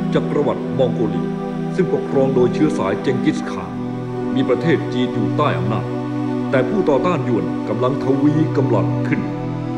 จักรวรรดิมองโกเลียซึ่งปกครองโดยเชื้อสายเจงกิสข่านมีประเทศจีนอยู่ใต้อำนาจแต่ผู้ต่อต้านยวนกำลังทวีกำลังขึ้น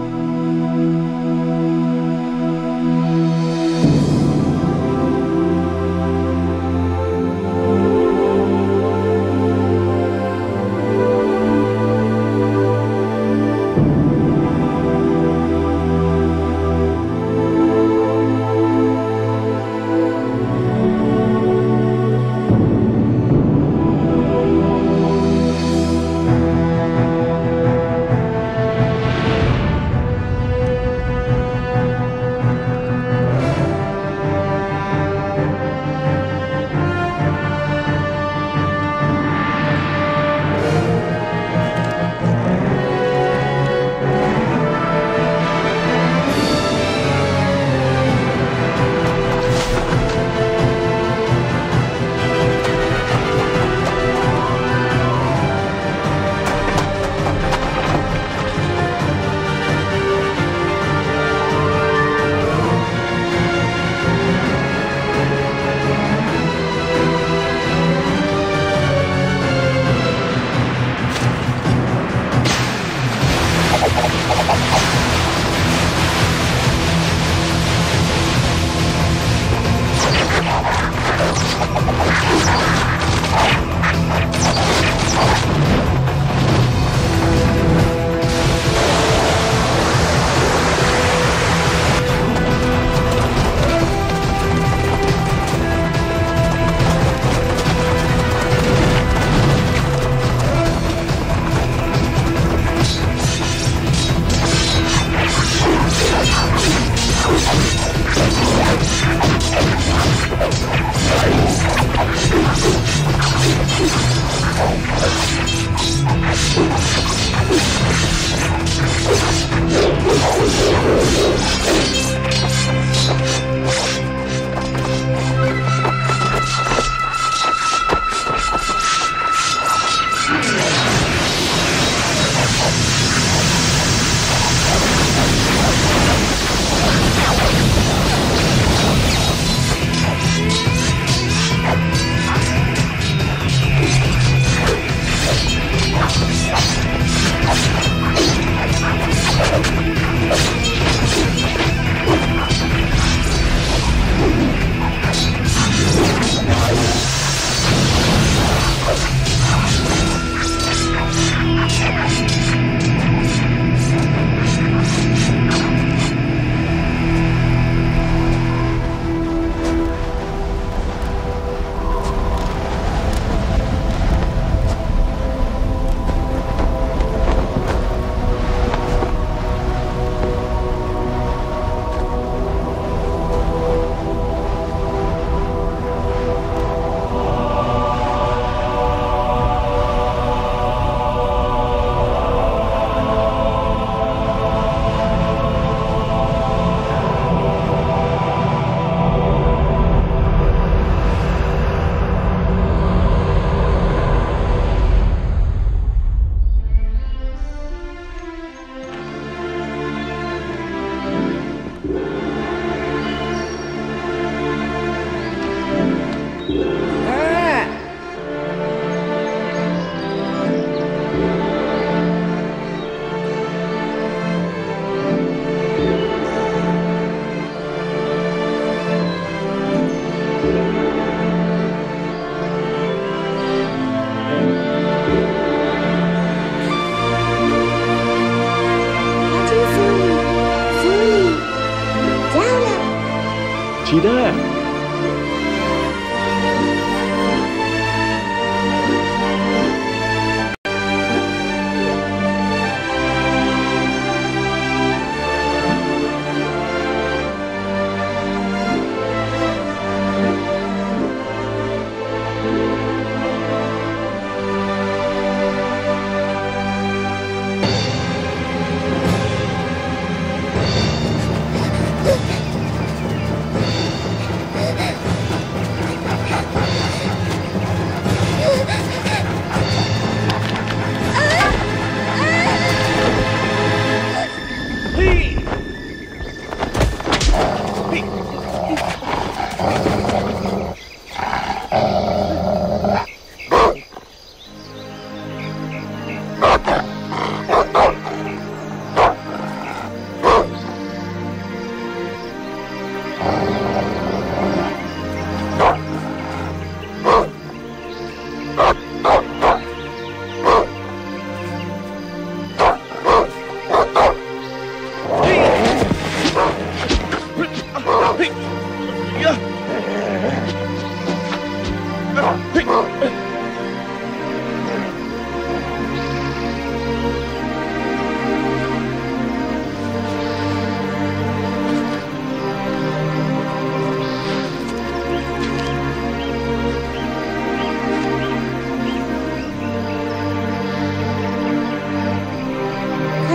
ทีน่า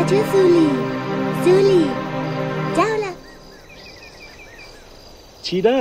ชื่อซูลีซูลีเจ้าล่ะชีน่า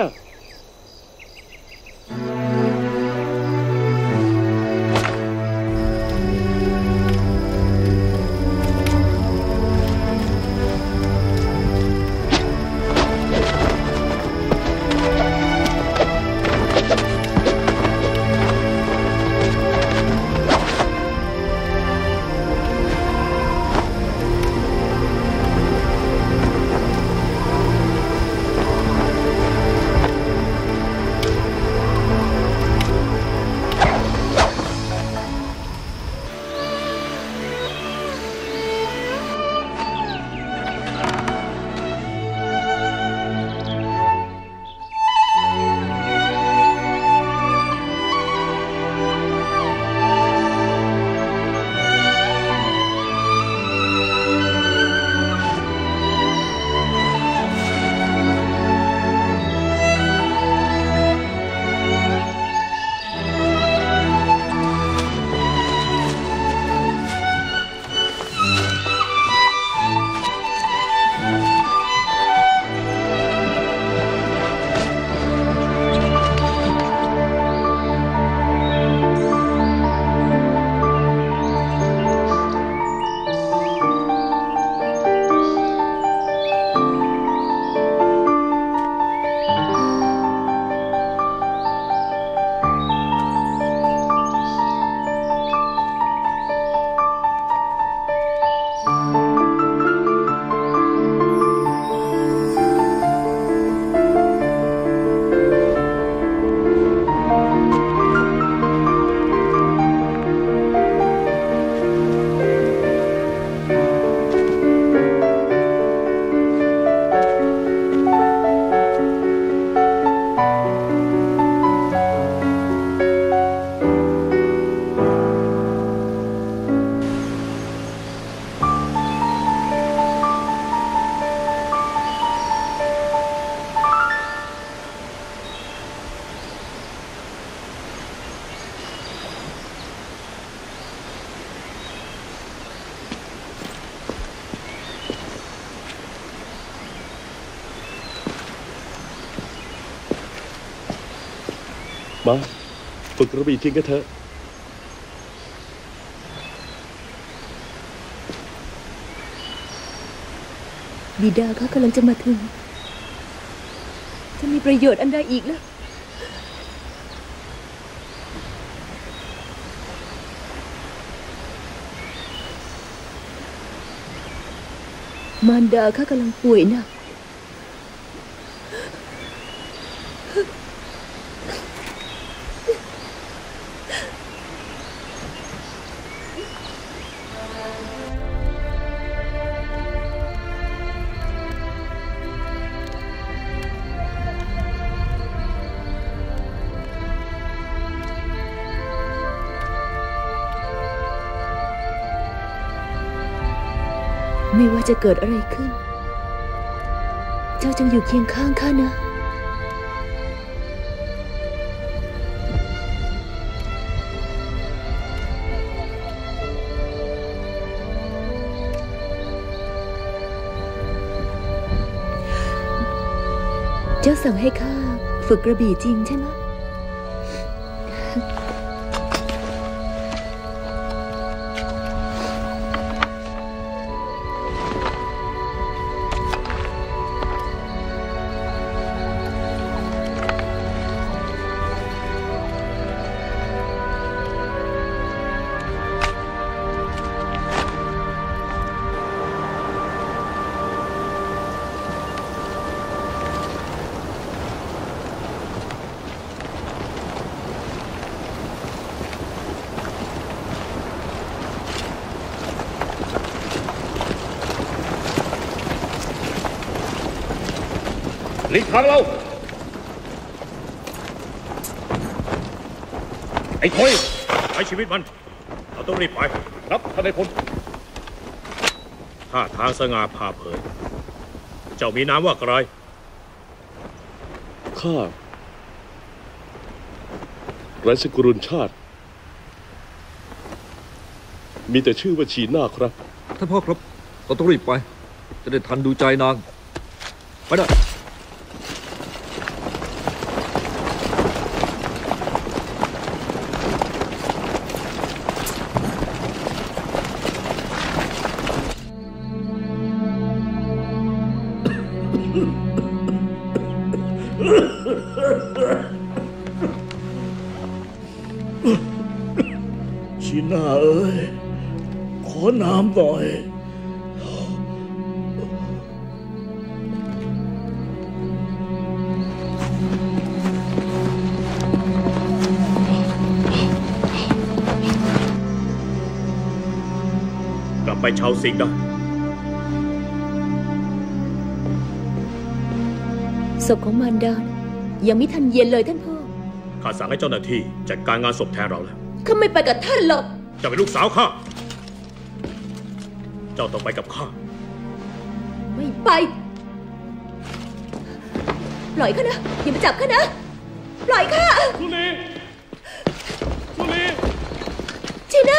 มาฝึกกระบี่จริงกันเถอะบิดาเขากำลังจะมาถึงจะมีประโยชน์อันใดอีกล่ะมารดาเขากำลังป่วยหนักไม่ว่าจะเกิดอะไรขึ้นเจ้าจงอยู่เคียงข้างข้านะเจ้าสั่งให้ข้าฝึกกระบี่จริงใช่ไหมหลีกทางเราไอ้คอยไว้ชีวิตมันเราต้องรีบไปรับท่านนายพลท่าทางสง่าผ่าเผยเจ้ามีนามว่าอะไรข้าไร้สกุลชาติมีแต่ชื่อว่าชีน่าครับท่านพ่อครับเราต้องรีบไปจะได้ทันดูใจนางไปได้ชีน่าเอ้ยขอน้ำหน่อยกลับไปชาวซิงได้ศพของมารดายังไม่ทันเย็นเลยท่านพ่อข้าสั่งให้เจ้าหน้าที่จัดการงานศพแทนเราแล้วข้าไม่ไปกับท่านหรอกเจ้าเป็นลูกสาวข้าเจ้าต้องไปกับข้าไม่ไปปล่อยข้านะอย่ามาจับข้านะปล่อยข้าทุลีจีน่า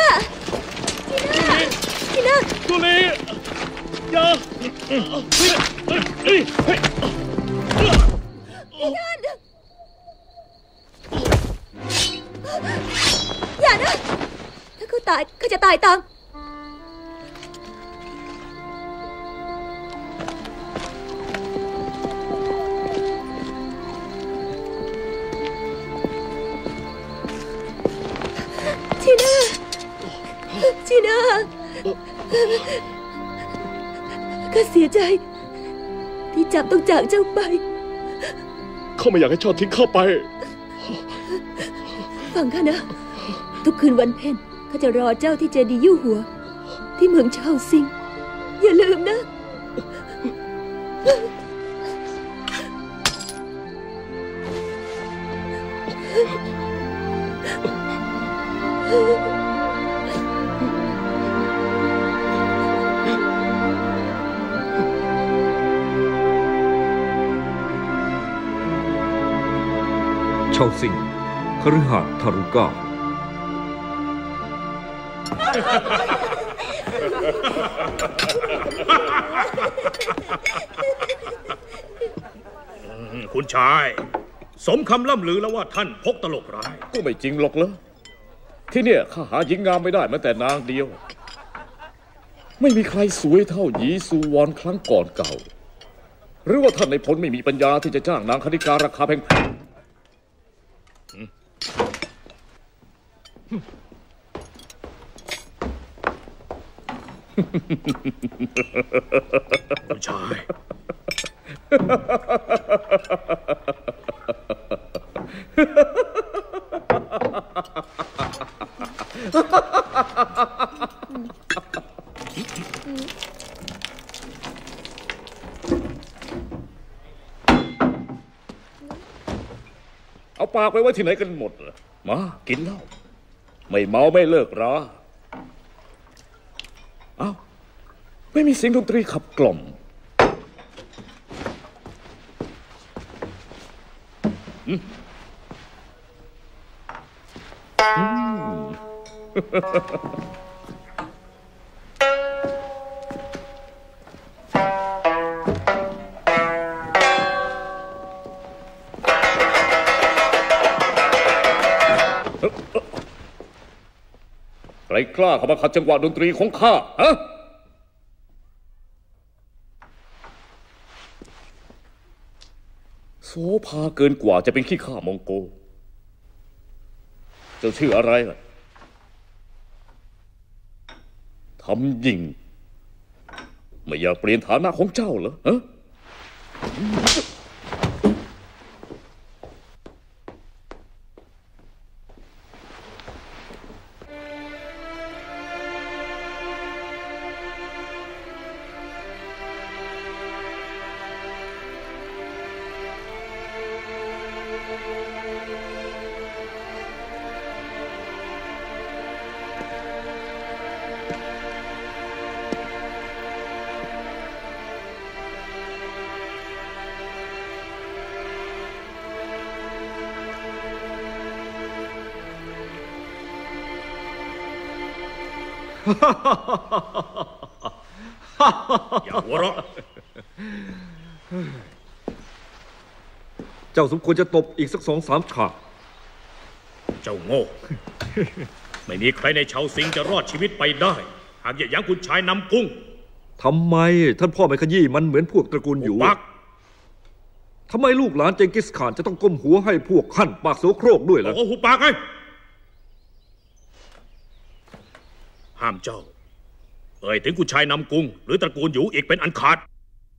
ทุลีอย่าอย่านะถ้าเขาตายข้าจะตายตามจีน่าข้าเสียใจที่จับต้องจากเจ้าไปเขาไม่อยากให้ชอบทิ้งเข้าไปฟังข้านะทุกคืนวันเพ็ญข้าจะรอเจ้าที่เจดีย์ยู่หัวที่เมืองเชาซิงอย่าลืมนะเชาซิงคฤหาสน์ทารุก้าคุณชายสมคำล่ำลือแล้วว่าท่านพกตลกร้ายก็ไม่จริงหรอกเหรอที่เนี่ยข้าหาหญิงงามไม่ได้แม้แต่นางเดียวไม่มีใครสวยเท่าหยีซูวอนครั้งก่อนเก่าหรือว่าท่านในพลไม่มีปัญญาที่จะจ้างนางคณิการาคาแพงคุณชายเอาปากไปไว้ที่ไหนกันหมดล่ะมากินเหล้าไม่เมาไม่เลิกราเอ้าไม่มีเสียงดนตรีขับกล่อมใครกล้าเข้ามาขัดจังหวะดนตรีของข้าฮะโสภาเกินกว่าจะเป็นขี้ข้ามองโกเจ้าชื่ออะไรล่ะทำยิงไม่อยากเปลี่ยนฐานะของเจ้าเหรอฮะอย่าหัวเราะเจ้าสมควรจะตบอีกสัก2-3 ฉากเจ้าโง่ ไม่มีใครในชาวซิงจะรอดชีวิตไปได้หากอย่ายั้งคุณชายนำกุ้งทำไมท่านพ่อไม่ขยี้มันเหมือนพวกตระกูลอยู่ปักทำไมลูกหลานเจงกิสข่านจะต้องก้มหัวให้พวกขั้นปากโสโครกด้วยล่ะโอ้หูปากไงห้ามเจ้าถึงคุณชายนำกุ้งหรือตระกูลอยู่อีกเป็นอันขาด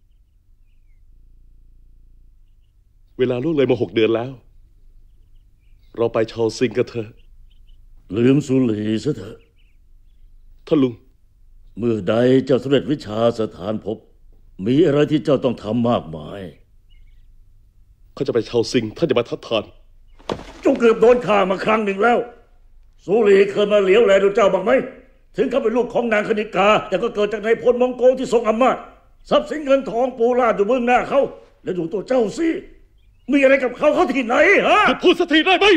เวลาล่วงเลยมา6 เดือนแล้วเราไปชาวซิงกันเถอะลืมสุลีซะเถอะท่านลุงเมื่อใดเจ้าสำเร็จวิชาสถานภพมีอะไรที่เจ้าต้องทำมากมายเขาจะไปชาวซิงท่านจะมาทัดทานเจ้าเกือบโดนฆ่ามาครั้งหนึ่งแล้วสุลีเคยมาเหลียวแลดูเจ้าบ้างไหมถึงเขาเป็นลูกของนางคณิกาแต่ก็เกิดจากนายพลมองโกที่ทรงอำนาจทรัพย์สินเงินทองปูราดอยู่เบื้องหน้าเขาแล้วดูตัวเจ้าสิมีอะไรกับเขาที่ไหนฮะพูดสักทีได้ไหม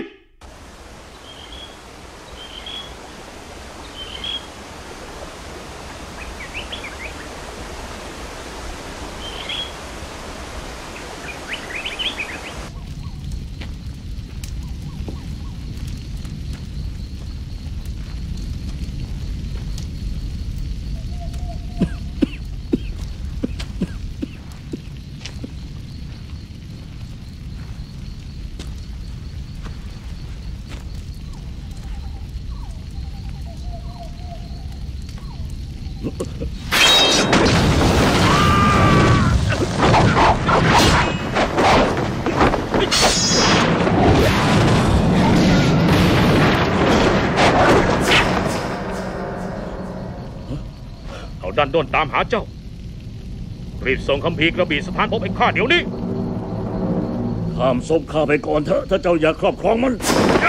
ดันด้นตามหาเจ้ารีบส่งคัมภีร์กระบี่สถานพบให้ข้าเดี๋ยวนี้ห้ามศพข้าไปก่อนเถอะถ้าเจ้าอยากครอบครองมัน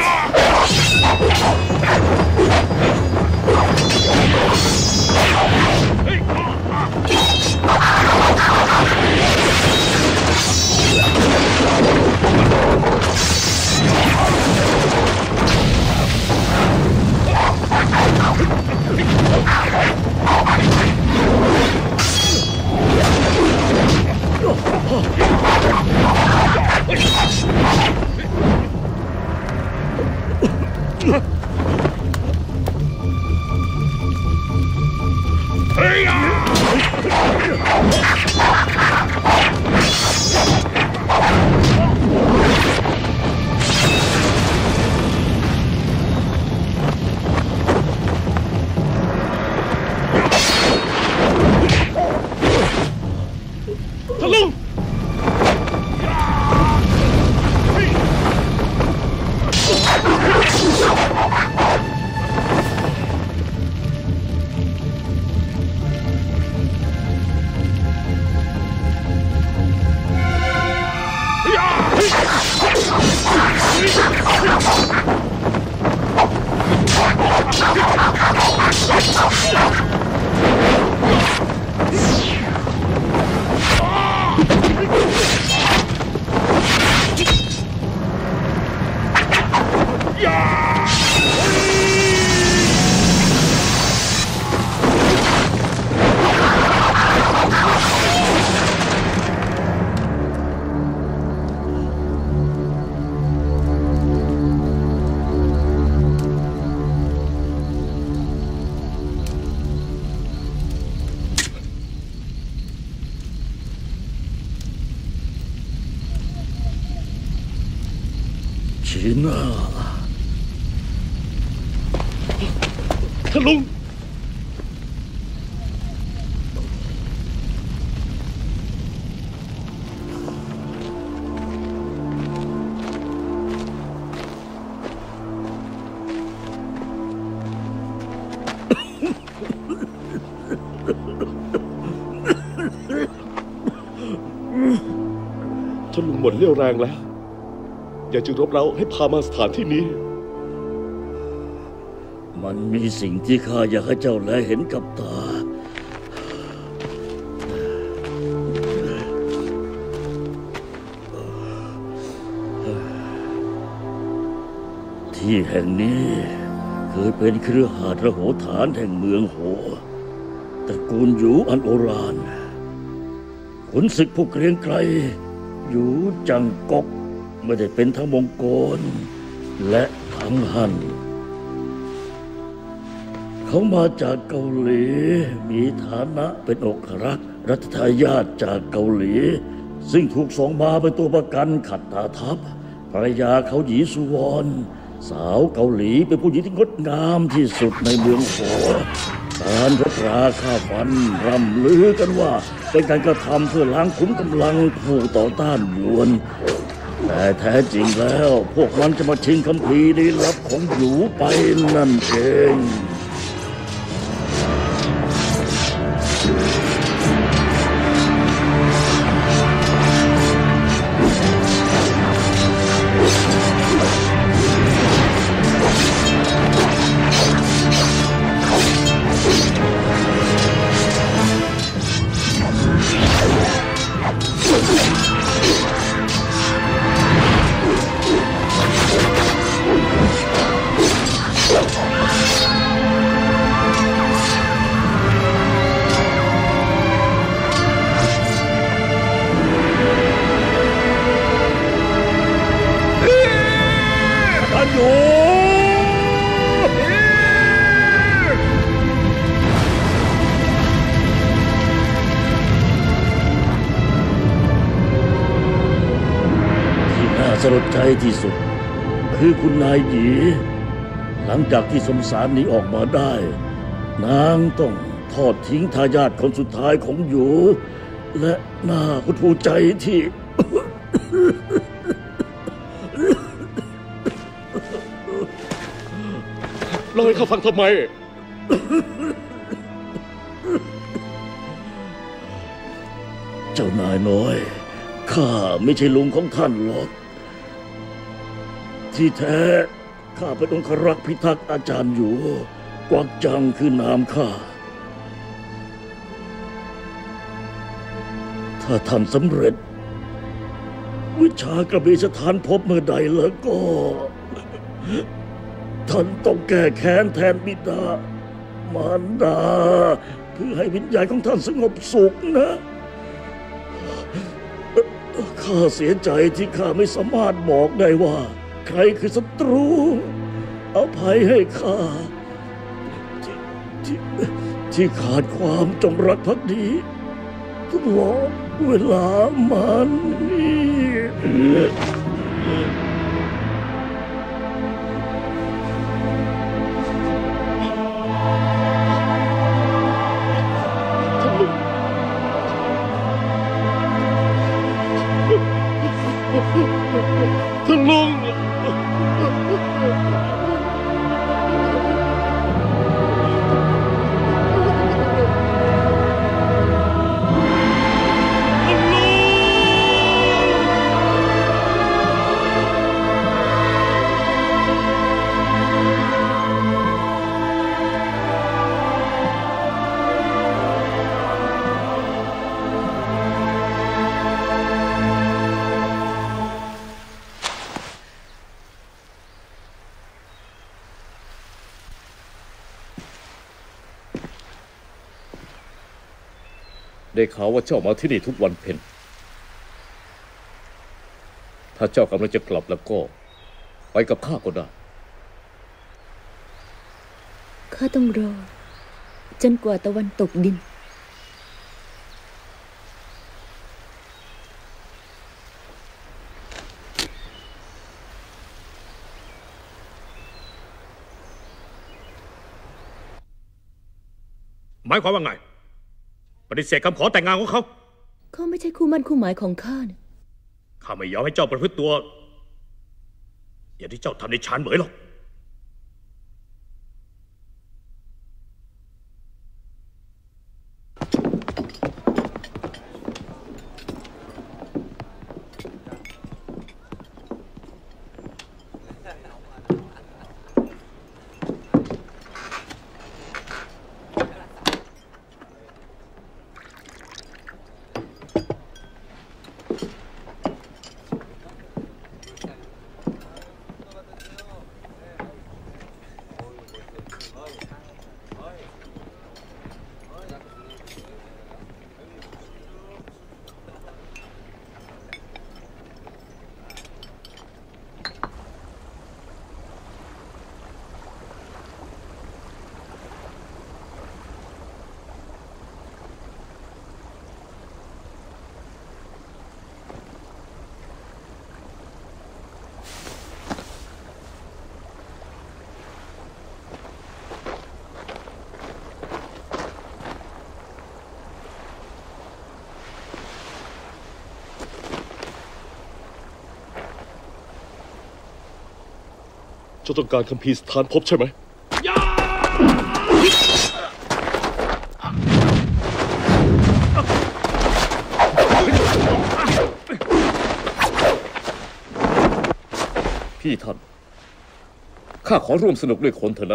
ชิน่าท่านลุงท่านลุงหมดเรี่ยวแรงแล้วอย่าจึงรบเร้าให้พามาสถานที่นี้มันมีสิ่งที่ข้าอยากให้เจ้าแลเห็นกับตาที่แห่งนี้เคยเป็นเครือข่ายระโหฐานแห่งเมืองโหตระกูกูลหยูอันโอฬารขุนศึกผู้เกรียงไกรหยูจังก๊กไม่ได้เป็นทั้งมงโกลและทั้งฮั่นเขามาจากเกาหลีมีฐานะเป็นองครักษ์รัชทายาทจากเกาหลีซึ่งถูกส่งมาเป็นตัวประกันขัดตาทัพภรรยาเขาหยีสุวรรณสาวเกาหลีเป็นผู้หญิงที่งดงามที่สุดในเมืองโหการรบราฆ่าฟันร่ำลือกันว่าเป็นการกระทำเพื่อล้างขุมกำลังผู้ต่อต้านหยวนแต่แท้จริงแล้วพวกมันจะมาชิงคัมภีร์ลี้ลับของหยูไปนั่นเองสลดใจที่สุดคือคุณนายหยีหลังจากที่สมสารหนีออกมาได้นางต้องทอดทิ้งทายาทคนสุดท้ายของหยูและน่าหดหู่ใจที่เล่าให้ข้าฟังทำไมเจ้านายน้อยข้าไม่ใช่ลุงของท่านหรอกที่แท้ข้าเป็นองครักษ์พิทักษ์อาจารย์อยู่กวักจังคือนามข้าถ้าท่านสำเร็จวิชากระบี่สถานพบเมื่อใดแล้วก็ท่านต้องแก้แค้นแทนบิดามารดาเพื่อให้วิญญาณของท่านสงบสุขนะข้าเสียใจที่ข้าไม่สามารถบอกได้ว่าใครคือศัตรูอภัยให้ข้าที่ขาดความจงรักภักดีตลอดเวลามันนี่ท่านลุงได้ข่าวว่าเจ้ามาที่นี่ทุกวันเพ็ญถ้าเจ้ากำลังจะกลับแล้วก็ไปกับข้าก็ได้ข้าต้องรอจนกว่าตะวันตกดินหมายความว่าไงปฏิเสธคำขอแต่งงานของเขาเขาไม่ใช่คู่มั่นคู่หมายของข้านะข้าไม่ยอมให้เจ้าประพฤติตัวอย่างที่เจ้าทำในชานเหมยหรอกเจ้าต้องการคัมภีร์สถานภพใช่ไหมพี่ท่านข้าขอร่วมสนุกด้วยคนเถอะนะ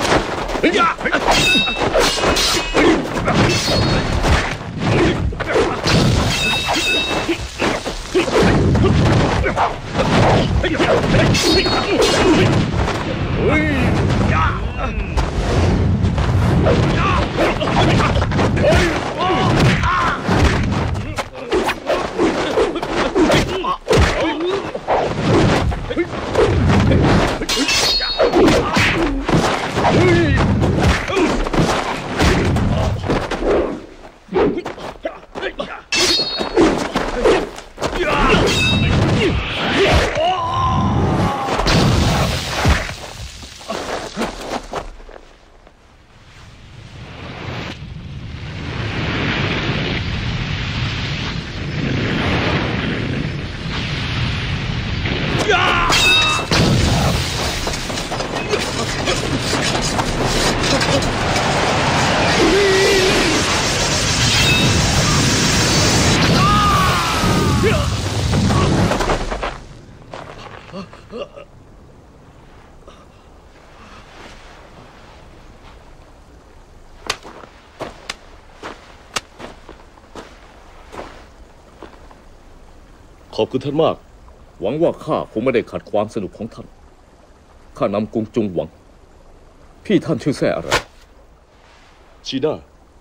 ขอบคุณท่านมากหวังว่าข้าคงไม่ได้ขัดความสนุกของท่านข้านำกรุงจุงหวังพี่ท่านชื่อแซ่อะไรชีน่า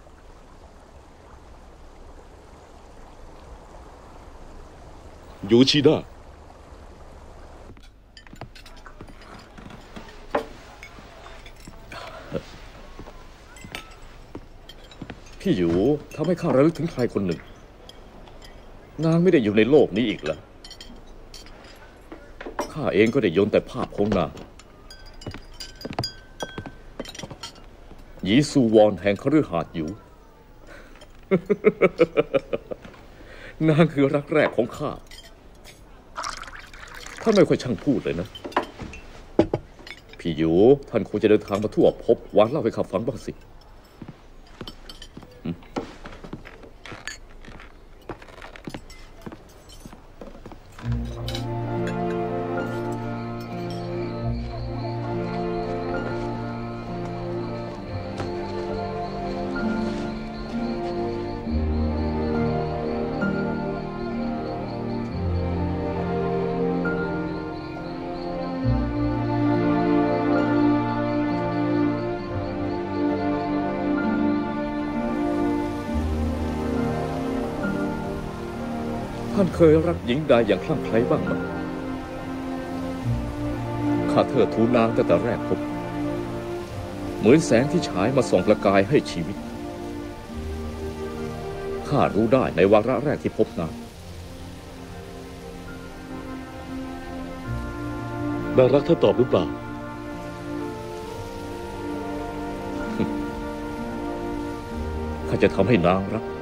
อยู่ชีน่าพี่อยู่ทำให้ข้าระลึกถึงใครคนหนึ่งนางไม่ได้อยู่ในโลกนี้อีกแล้วข้าเองก็ได้โยนแต่ภาพของนางหยีซูวอนแห่งคฤหาสน์อยู่ นางคือรักแรกของข้าท่านไม่ค่อยช่างพูดเลยนะพี่อยู่ท่านคงจะเดินทางมาทั่วพบวานเล่าให้ข้าฟังบ้างสิท่านเคยรักหญิงใดอย่างคลั่งไคล้บ้างไหมข้าเทิดทูนนางตั้งแต่แรกพบเหมือนแสงที่ฉายมาส่องประกายให้ชีวิตข้ารู้ได้ในวาระแรกที่พบนางรักท่านตอบหรือเปล่าข้าจะทำให้นางรัก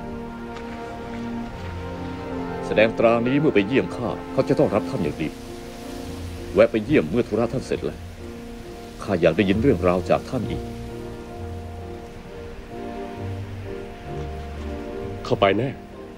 แสดงตรานี้เมื่อไปเยี่ยมข้าเขาจะต้องรับท่านอย่างดีแวะไปเยี่ยมเมื่อธุระท่านเสร็จแล้วข้าอยากได้ยินเรื่องราวจากท่านอีกเข้าไปแน่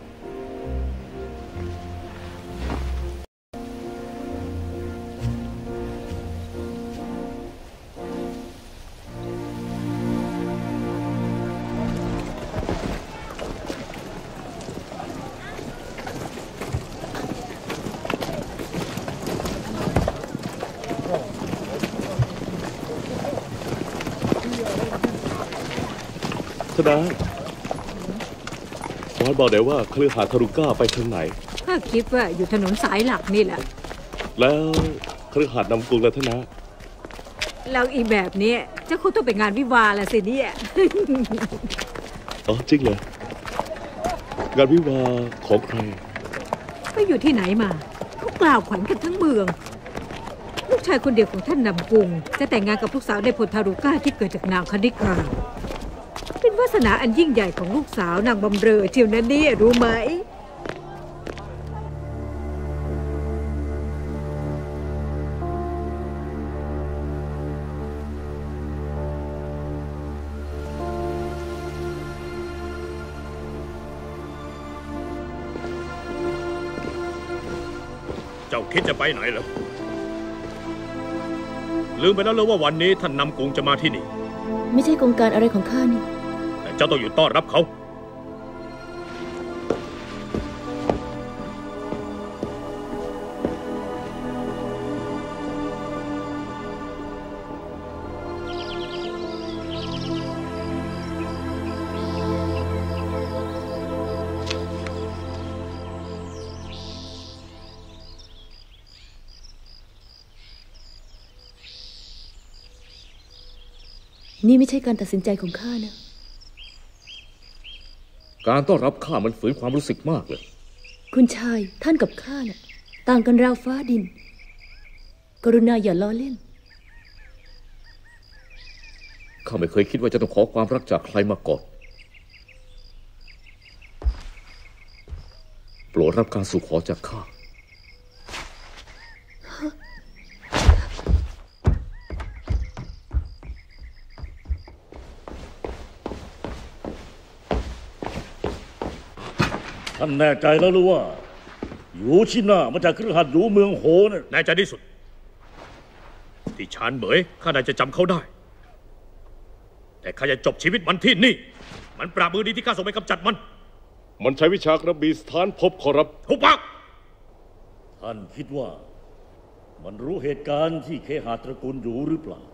นะบอสบอกได้ว่าคฤหาสน์ทารุก้าไปทางไหนข้าคิดว่าอยู่ถนนสายหลักนี่แหละแล้วคฤหาสน์นำกรุงแล้วท่านนะแล้วอีแบบนี้จะคงต้องไปงานวิวาห์ละสิเนี่ยอ๋อจริงเลยงานวิวาห์ของใครไปอยู่ที่ไหนมาเขากล่าวขวัญกันทั้งเมืองลูกชายคนเดียวของท่านนำกรุงจะแต่งงานกับลูกสาวในพลทารุก้าที่เกิดจากนางคณิกาเป็นวาสนาอันยิ่งใหญ่ของลูกสาวนางบำเรอเจียวนั้นนี่รู้ไหมเจ้าคิดจะไปไหนเหรอลืมไปแล้วเหรอว่าวันนี้ท่านนำกรุงจะมาที่นี่ไม่ใช่โครงการอะไรของข้านี่แต่เจ้าต้องอยู่ต้อนรับเขานี่ไม่ใช่การตัดสินใจของข้านะการต้อนรับข้ามันฝืนความรู้สึกมากเลยคุณชายท่านกับข้าน่ะต่างกันราวฟ้าดินกรุณาอย่าล้อเล่นข้าไม่เคยคิดว่าจะต้องขอความรักจากใครมาก่อนโปรดรับการสู่ขอจากข้าท่านแน่ใจแล้วหรือว่าอยู่ชิน่ามาจากคฤหัสถ์อยู่เมืองโหน่ะแน่ใจที่สุดที่ชานเหมยข้าน่าจะจำเขาได้แต่ข้าจะจบชีวิตมันที่นี่มันปราบมือดีที่ข้าส่งไปกำจัดมันใช้วิชากระบี่สถานภพขอรับทุบปากท่านคิดว่ามันรู้เหตุการณ์ที่เคหะตระกูลอยู่หรือเปล่า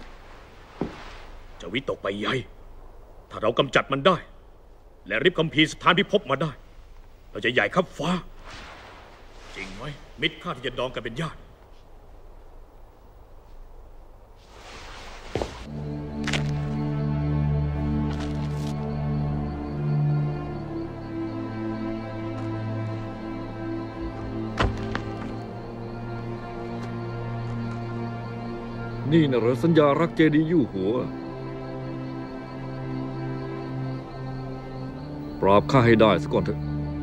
จะวิตกไปใหญ่ถ้าเรากำจัดมันได้และริบคัมภีร์สถานพิภพมาได้เราจะใหญ่ขับฟ้าจริงไหมมิตรข้าที่จะดองกันเป็นญาตินี่นะเหรอสัญญารักเจดีย์ยู่หัวปราบข้าให้ได้สักก่อนเถอะ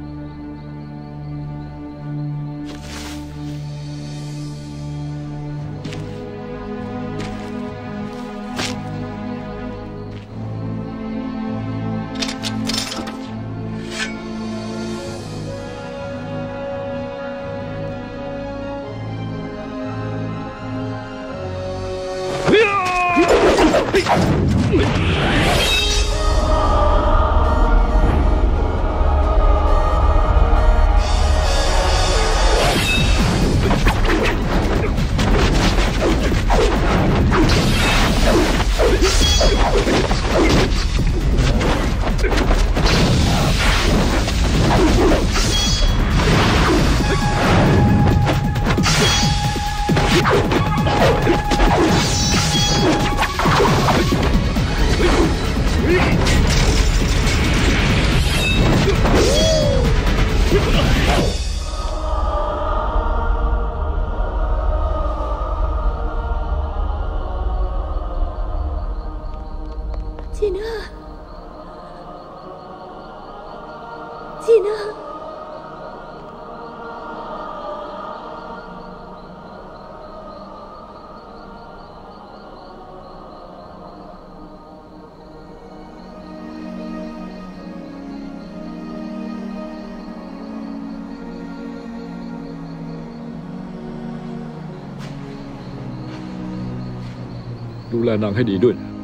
ดูแลนางให้ดีด้วยนะ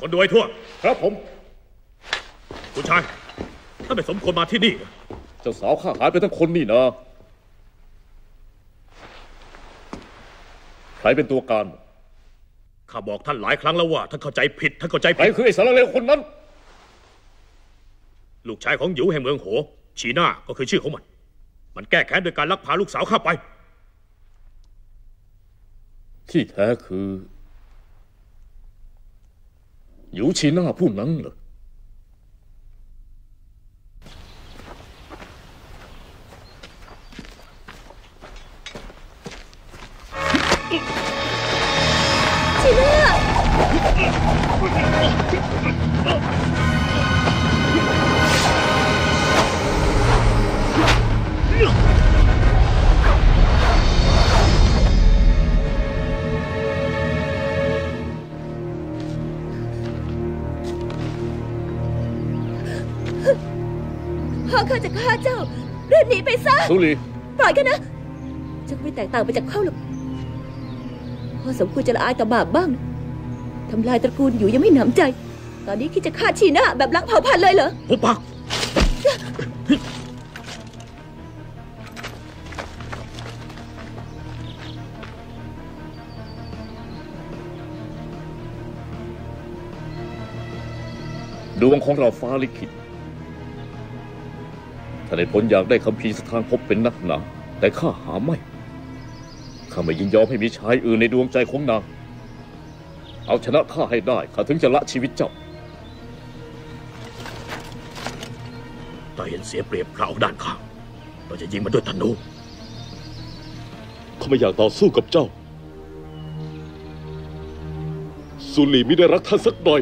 คนดูให้ทั่วครับผมคุณชายท่านไม่สมควรมาที่นี่นะเจ้าสาวข้าหายไปทั้งคนนี่นะใครเป็นตัวการข้าบอกท่านหลายครั้งแล้วว่าท่านเข้าใจผิดท่านเข้าใจใครผิดคือไอ้สารเลวคนนั้นลูกชายของหยูแห่งเมืองโหชีน่าก็คือชื่อของมันมันแก้แค้นโดยการลักพาลูกสาวข้าไปที่แท้คือหยูชีน่าผู้นั้นเหรอชีน่าพ่อข้าจะฆ่าเจ้าเดินหนีไปซะสุรีปล่อยกันนะเจ้าไม่แตกต่างไปจากเขาหรอกพ่อสมควรจะละอายต่อบาปบ้างนะทำลายตระกูลอยู่ยังไม่หนำใจ ตอนนี้คิดจะฆ่าชีน่าแบบล้างเผ่าพันธุ์เลยเหรอหุบปากดวงของเราฟ้าลิขิตถ้าในผลอยากได้คัมภีร์สถานพบเป็นนักหนาแต่ข้าหาไม่ข้าไม่ยินยอมให้มีชายอื่นในดวงใจของนางเอาชนะข้าให้ได้ข้าถึงจะละชีวิตเจ้าถ้าเห็นเสียเปรียบเราด้านข้างเราจะยิงมันด้วยธนูเขาไม่อยากต่อสู้กับเจ้าซูลีไม่ได้รักท่านสักหน่อย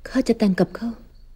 ข้าจะแต่งกับเขา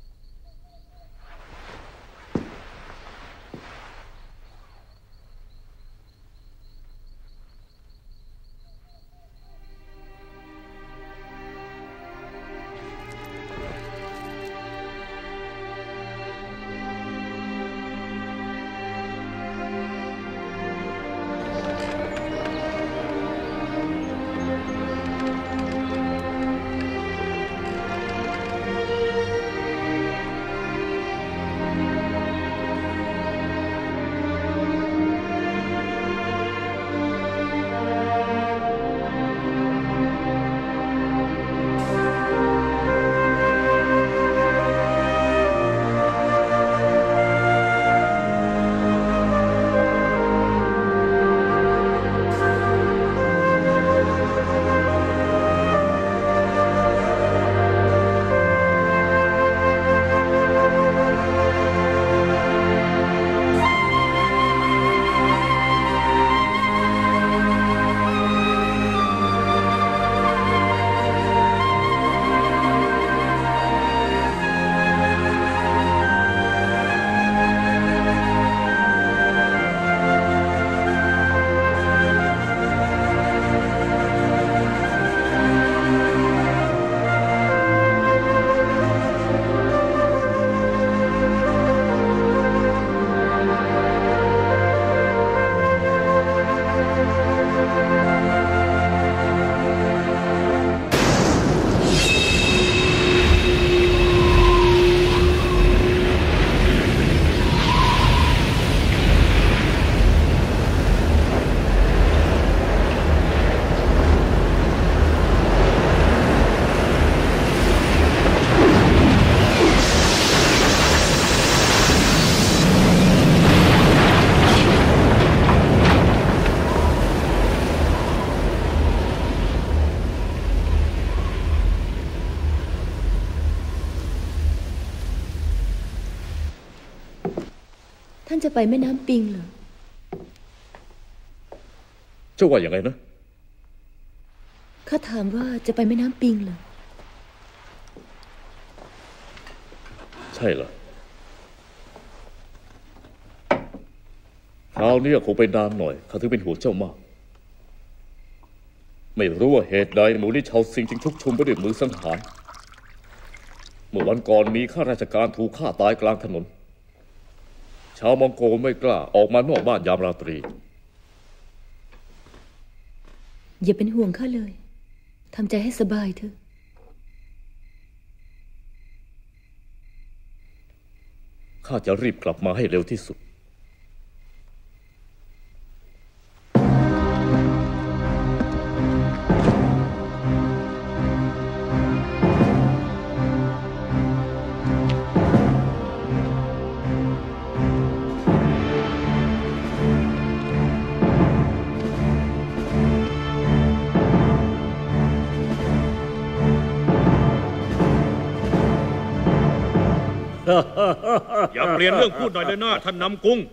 ท่านจะไปแม่น้ำปิงเหรอเจ้าว่าอย่างไรนะข้าถามว่าจะไปแม่น้ำปิงเหรอใช่เหรอคราวนี้คงไปนานหน่อยข้าถึงเป็นห่วงเจ้ามากไม่รู้ว่าเหตุใดหมู่ลี่ชาวซิงจึงชุกชุมไปด้วยมือสังหารเมื่อวันก่อนมีข้าราชการถูกฆ่าตายกลางถนนชาวมองโกไม่กล้าออกมานอกบ้านยามราตรีอย่าเป็นห่วงข้าเลยทำใจให้สบายเถอะข้าจะรีบกลับมาให้เร็วที่สุดอย่าเปลี่ยนเรื่องพูดหน่อยเลยนะท่านนำกุง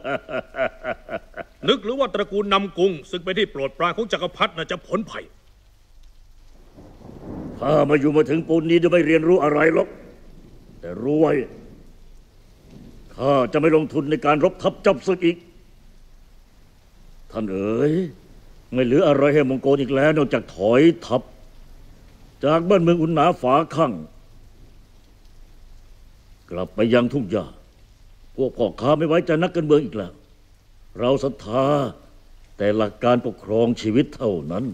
นึกหรือว่าตระกูลนำกุงซึ่งเป็นที่โปรดปรานของจักรพรรดิน่ะจะผลภัยข้ามาอยู่มาถึงปูนนี้จะไม่เรียนรู้อะไรหรอกแต่รู้ไว้ข้าจะไม่ลงทุนในการรบทัพจับศึกอีกท่านเอ๋ยไม่เหลืออะไรให้มองโกลอีกแล้วนอกจากถอยทัพจากบ้านเมืองอุณหนาฝาคั่งกลับไปยังทุ่งหญ้าพวกพ่อค้าไม่ไว้ใจนักการเมืองอีกแล้วเราศรัทธาแต่หลักการปกครองชีวิตเท่านั้น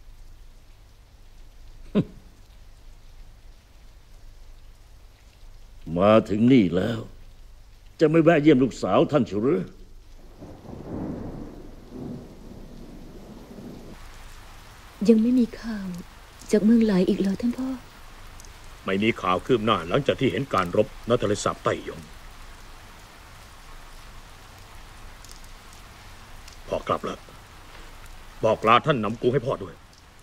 มาถึงนี่แล้วจะไม่แวะเยี่ยมลูกสาวท่านชูหรือยังไม่มีข่าวจากเมืองหลายอีกเหรอท่านพ่อไม่มีข่าวคืบหน้าหลังจากที่เห็นการรบณทะเลสาบไต้หยงพ่อกลับแล้วบอกลาท่านนำกุงให้พ่อด้วย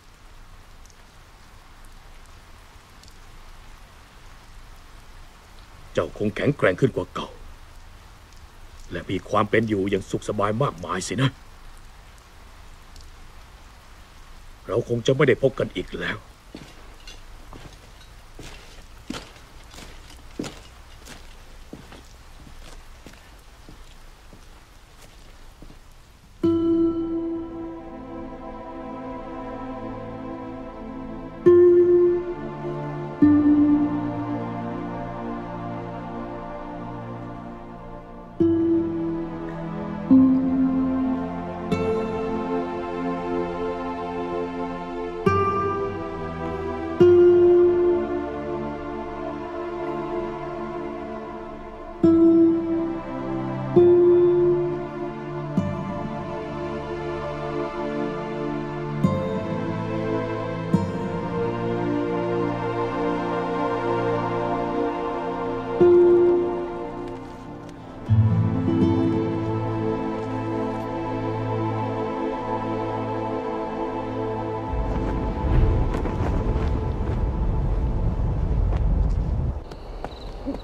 เจ้าคงแข็งแกร่งขึ้นกว่าเก่าและมีความเป็นอยู่อย่างสุขสบายมากมายสินะเราคงจะไม่ได้พบกันอีกแล้ว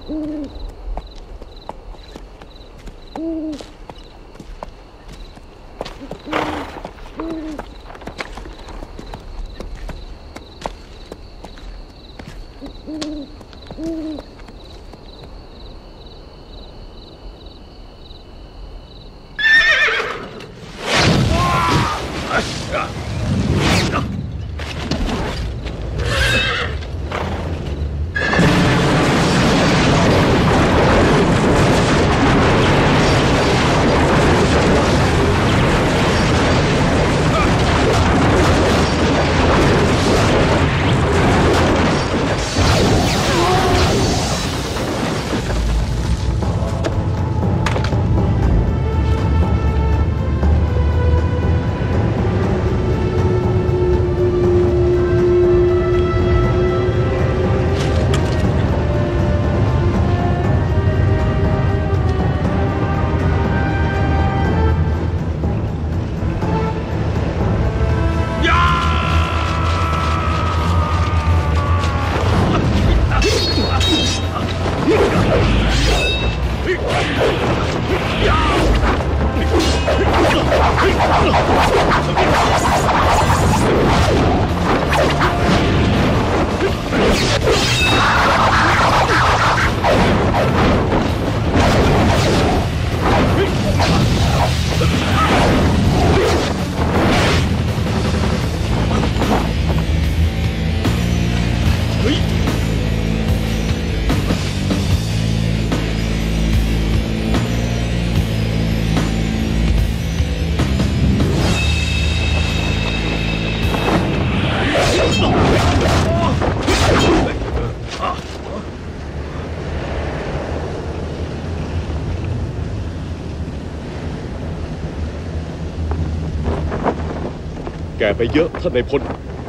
แก่ไปเยอะท่านนายพล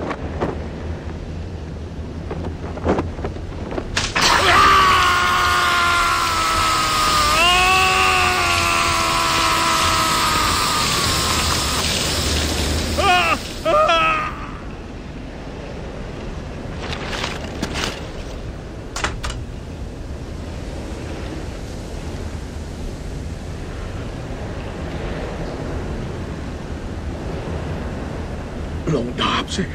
ลงดาบสิ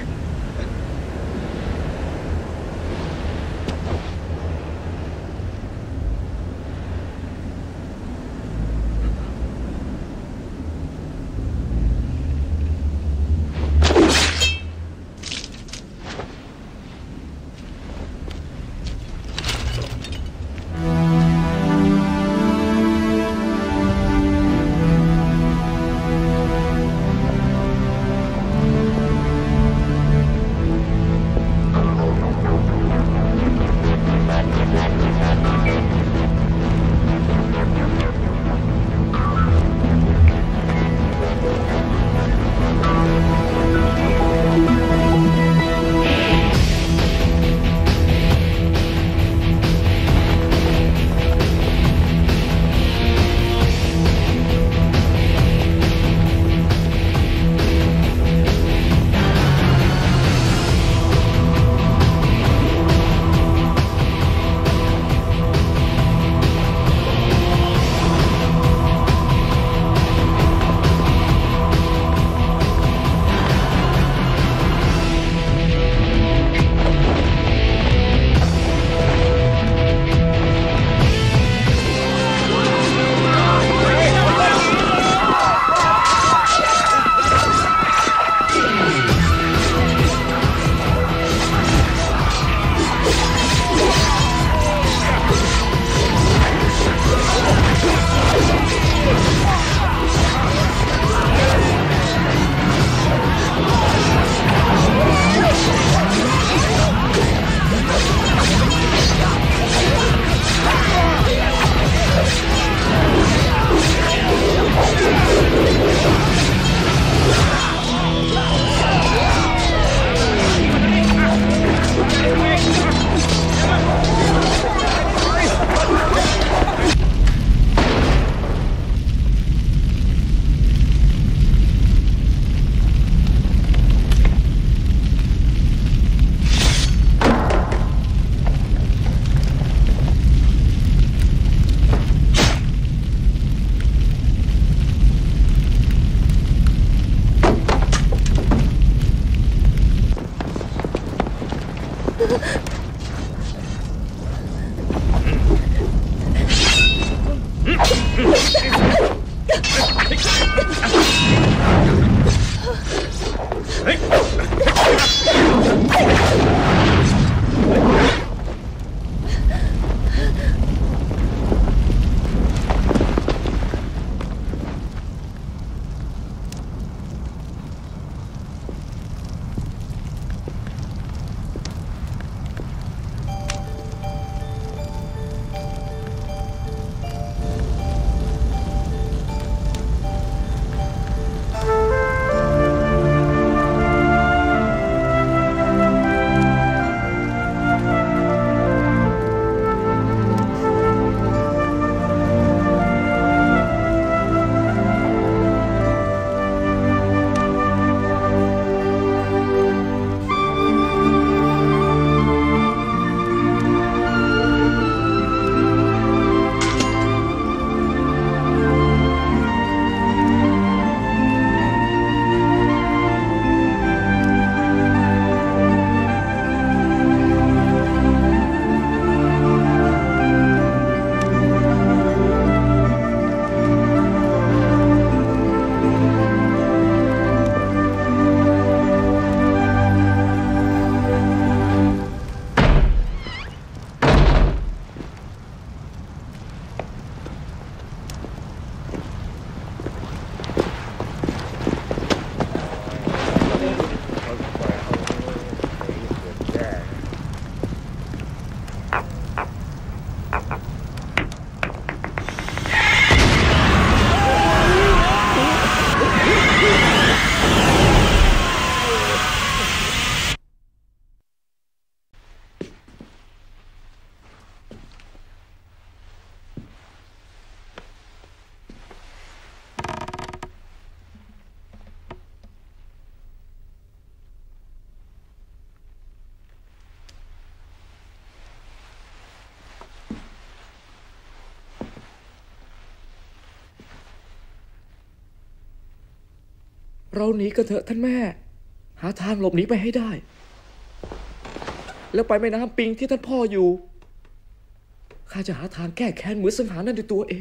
เราหนีกันเถอะท่านแม่หาทางหลบหนีไปให้ได้แล้วไปแม่น้ำปิงที่ท่านพ่ออยู่ข้าจะหาทางแก้แค้นเหมือนสังหารนั่นด้วยตัวเอง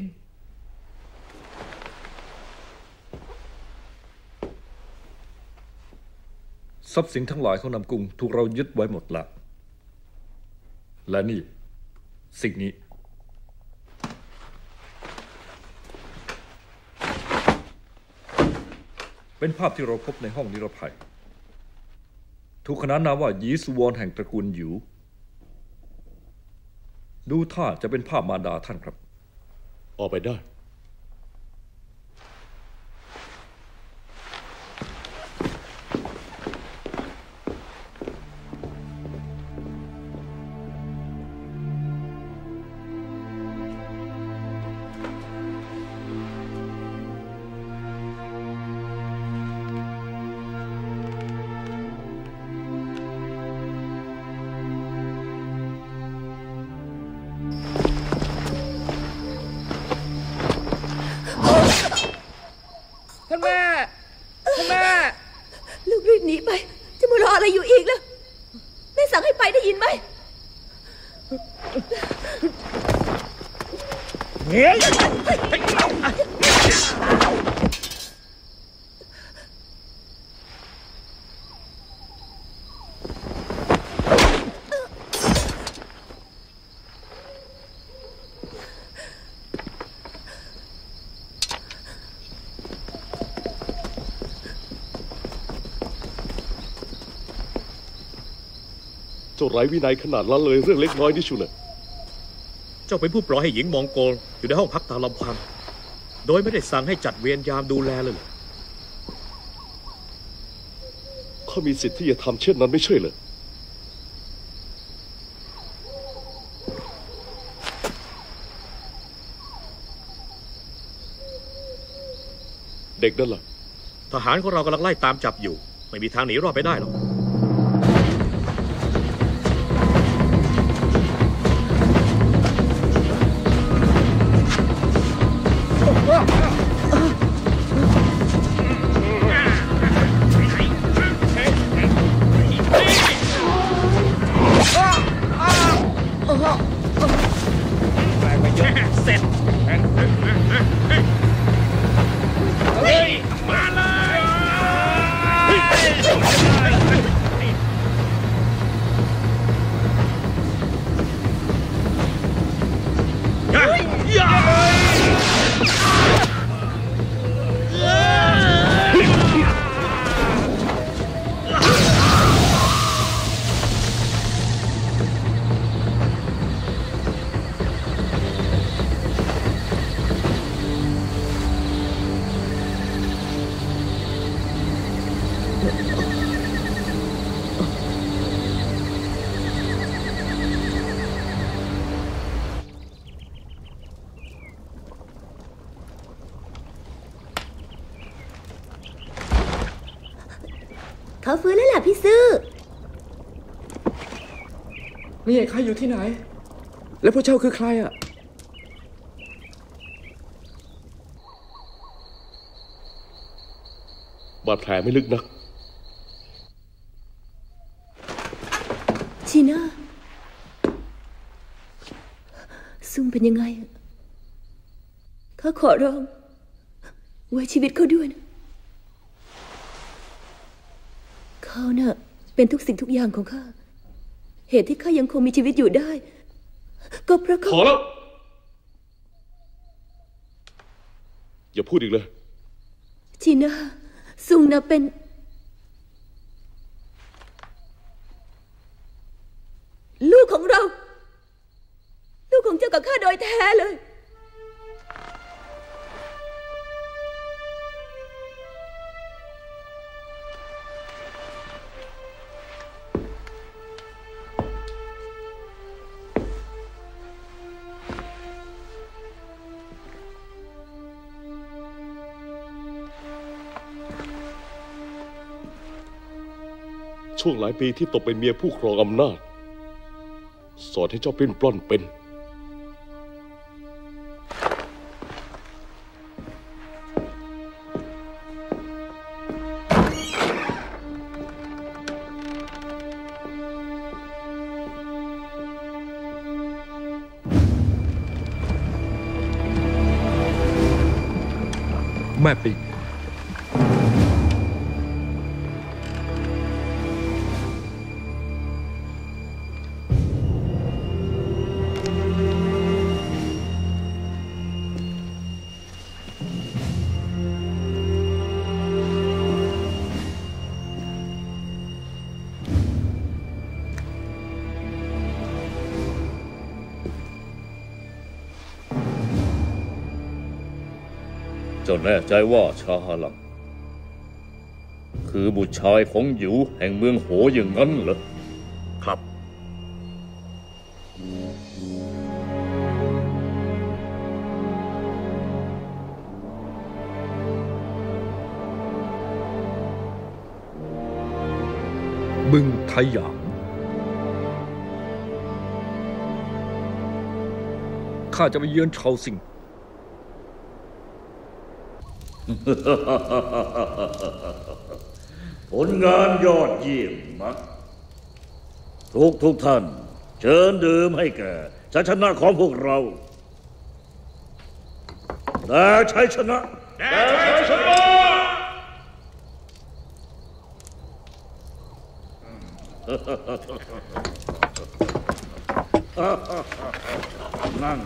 ทรัพย์สินทั้งหลายของนำกุงถูกเรายึดไว้หมดละและนี่สิ่งนี้เป็นภาพที่เราพบในห้องนิรภัยถูกขนานนามว่ายีสุวรแห่งตระกูลหยูดูท่าจะเป็นภาพมารดาท่านครับออกไปได้ลูกรีบหนีไปจะมารออะไรอยู่อีกล่ะแม่สั่งให้ไปได้ยินไหมเจ้าไร้วินัยขนาดละเลยเรื่องเล็กน้อยนี่ชูนะเจ้าเป็นผู้ปล่อยให้หญิงมองโกลอยู่ในห้องพักตามลำพังโดยไม่ได้สั่งให้จัดเวรยามดูแลเลยเขามีสิทธิ์ที่จะทำเช่นนั้นไม่ใช่เหรอเด็กนั่นล่ะทหารของเรากำลังไล่ตามจับอยู่ไม่มีทางหนีรอดไปได้หรอกเสร็จมาเขาฟื้นแล้วล่ะพี่ซื่อนี่ใครอยู่ที่ไหนแล้วพวกเจ้าคือใครอ่ะบาดแผลไม่ลึกนักชีน่าซุ่มเป็นยังไงข้าขอร้องไว้ชีวิตเขาด้วยนะเขาน่ะเป็นทุกสิ่งทุกอย่างของข้าเหตุที่ข้ายังคงมีชีวิตอยู่ได้ก็เพราะเขาขอแล้วอย่าพูดอีกเลยจีน่าซุงน่ะเป็นลูกของเราลูกของเจ้ากับข้าโดยแท้เลยช่วงหลายปีที่ตกเป็นเมียผู้ครองอำนาจสอนให้เจ้าปลิ้นปล้อนเป็นแม่ปิงเจ้าแน่ใจว่าชาฮาลังคือบุตรชายของหยูแห่งเมืองโหอย่างนั้นเหรอครับบึงไทหยางข้าจะไปเยือนชาวซิงผลงานยอดเยี่ยมนักทุกท่านเชิญดื่มให้แก่ชัยชนะของพวกเราแต่ชัยชนะนั่ง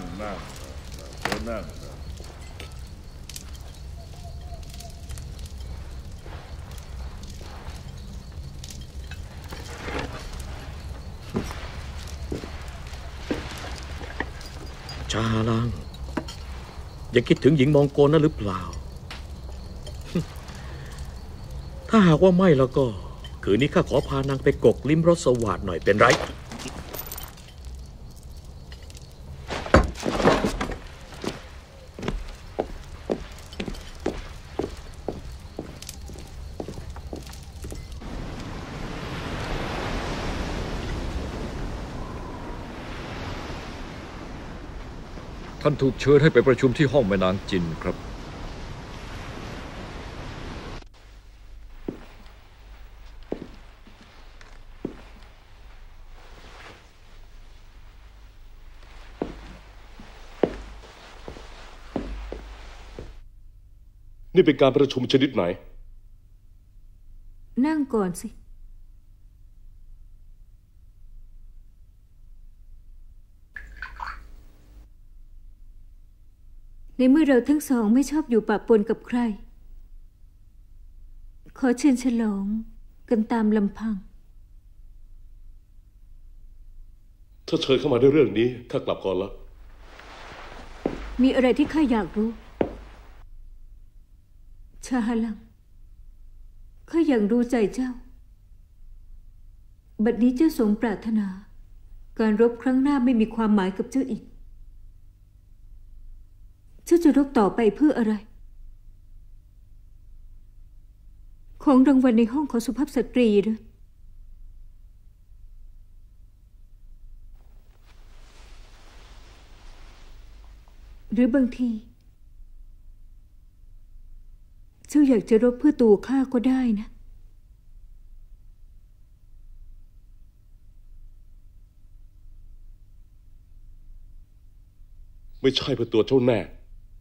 ชาลังยังคิดถึงหญิงมองโกลนั่นหรือเปล่า ถ้าหากว่าไม่แล้วก็คืนนี้ข้าขอพานางไปกกลิ้มรสสวัสดหน่อยเป็นไรท่านถูกเชิญให้ไปประชุมที่ห้องแม่นางจินครับนี่เป็นการประชุมชนิดไหนนั่งก่อนสิในเมื่อเราทั้งสองไม่ชอบอยู่ปะปนกับใครขอเชิญฉลองกันตามลำพังถ้าเชิญเข้ามาด้วยเรื่องนี้ข้ากลับก่อนละมีอะไรที่ข้าอยากรู้ชาฮาลังข้าอยากรู้ใจเจ้าบัดนี้เจ้าสมปรารถนาการรบครั้งหน้าไม่มีความหมายกับเจ้าอีกเจ้าจะรบต่อไปเพื่ออะไรของรางวัลในห้องของสุภาพสตรีหรือบางทีเจ้าอยากจะรบเพื่อตัวข้าก็ได้นะไม่ใช่เพื่อตัวเจ้าแน่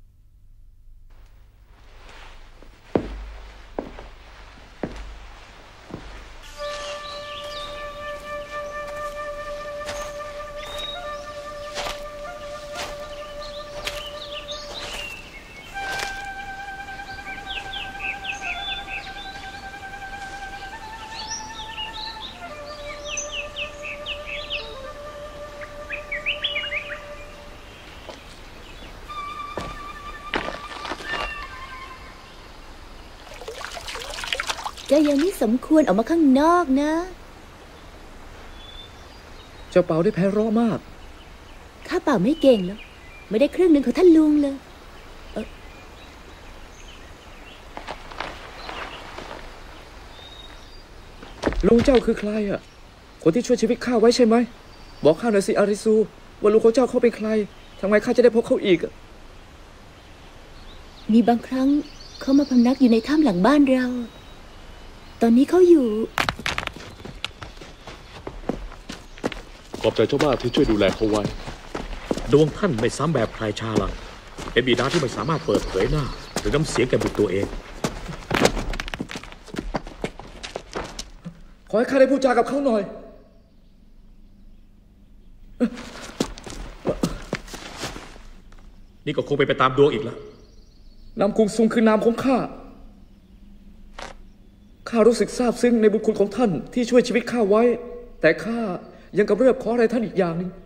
เจ้ายังไม่สมควรออกมาข้างนอกนะเจ้าเป่าได้ไพเราะมากข้าเป่าไม่เก่งหรอกไม่ได้ครึ่งหนึ่งของท่านลุงเลยลุงเจ้าคือใครอ่ะคนที่ช่วยชีวิตข้าไว้ใช่ไหมบอกข้าหน่อยสิอาริซูว่าลุงของเจ้าเขาเป็นใครทำไมข้าจะได้พบเขาอีกมีบางครั้งเขามาพำนักอยู่ในถ้ำหลังบ้านเราตอนนี้เขาอยู่ขอบใจเจ้ามากที่ช่วยดูแลเขาไว้ดวงท่านไม่ซ้ำแบบใครชาลังเป็นบิดาที่ไม่สามารถเปิดเผยหน้าหรือน้ำเสียแก่บุตรตัวเองขอให้ข้าได้พูดจากับเขาหน่อยนี่ก็คงไปตามดวงอีกแล้วนามกุงซุงคือนามของข้ารู้สึกซาบซึ้งในบุญคุณของท่านที่ช่วยชีวิตข้าไว้แต่ข้ายังกำเริบขออะไรท่านอีกอย่างหนึ่ง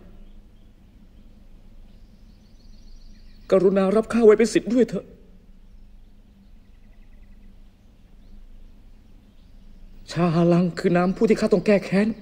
กรุณารับข้าไว้เป็นศิษย์ด้วยเถอะชาฮาลังคือนามผู้ที่ข้าต้องแก้แค้น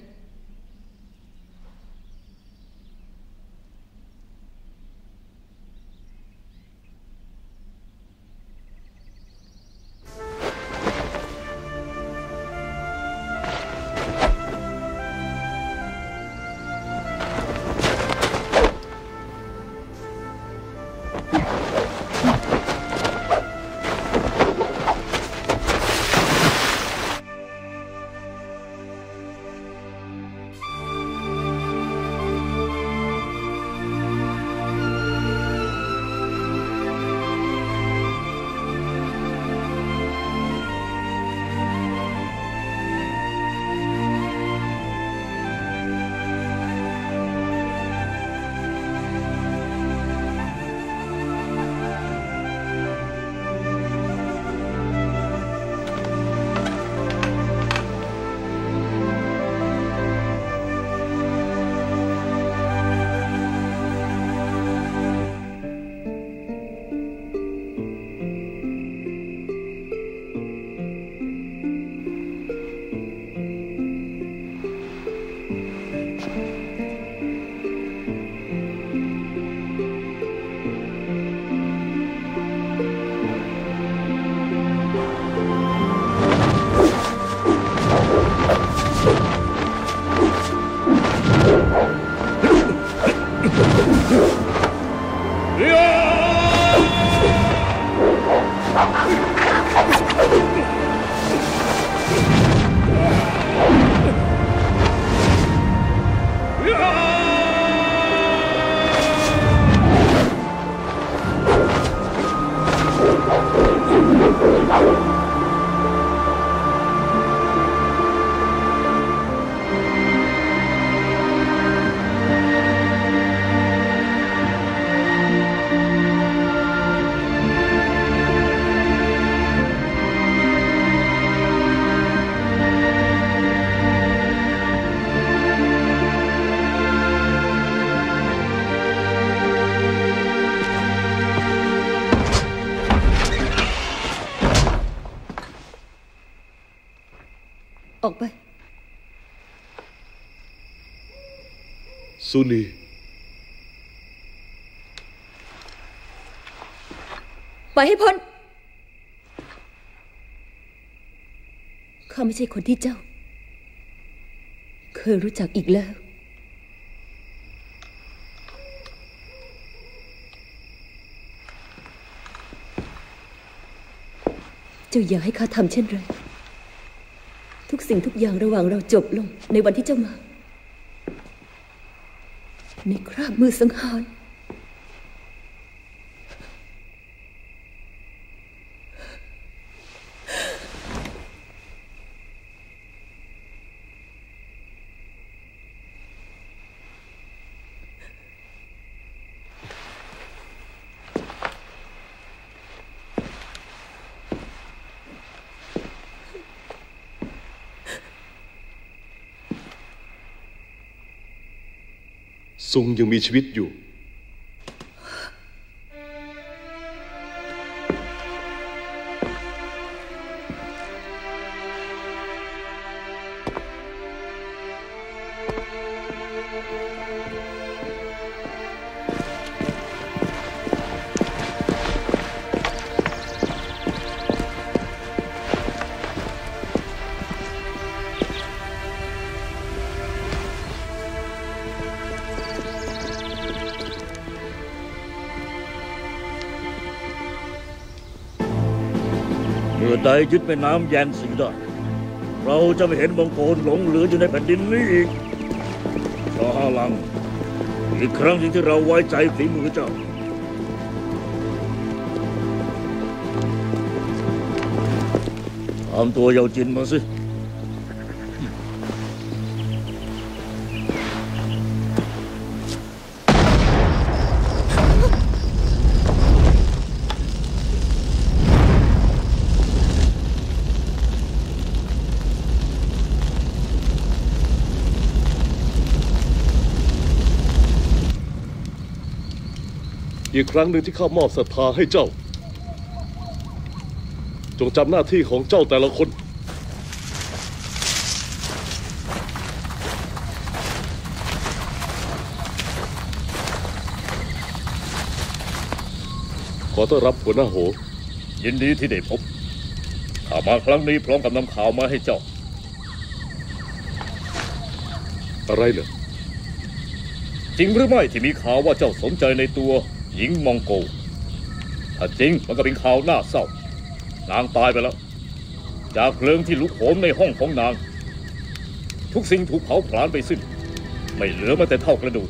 ออกไปซูนีไปให้พ้นข้าไม่ใช่คนที่เจ้าเคยรู้จักอีกแล้วเจ้าอยากให้ข้าทำเช่นไรทุกสิ่งทุกอย่างระหว่างเราจบลงในวันที่เจ้ามาในคราบมือสังหารซุงยังมีชีวิตอยู่เมื่อใดยึดแม่น้ำแยนสีได้เราจะไม่เห็นมองโกลหลงเหลืออยู่ในแผ่นดินนี้อีกชาฮาลังอีกครั้งที่เราไว้ใจฝีมือเจ้าตามตัวเยาจินมาสิอีกครั้งหนึ่งที่ข้ามอบศรัทธาให้เจ้าจงจำหน้าที่ของเจ้าแต่ละคนขอต้อนรับหัวหน้าโหยินดีที่ได้พบข้ามาครั้งนี้พร้อมกับนำข่าวมาให้เจ้าอะไรเหรอจริงหรือไม่ที่มีข่าวว่าเจ้าสนใจในตัวหญิงมองโกถ้าจริงมันก็เป็นข่าวน่าเศร้านางตายไปแล้วจากเพลิงที่ลุกโหมในห้องของนางทุกสิ่งถูกเผาผลาญไปสิ้นไม่เหลือแม้แต่เท่ากระดูก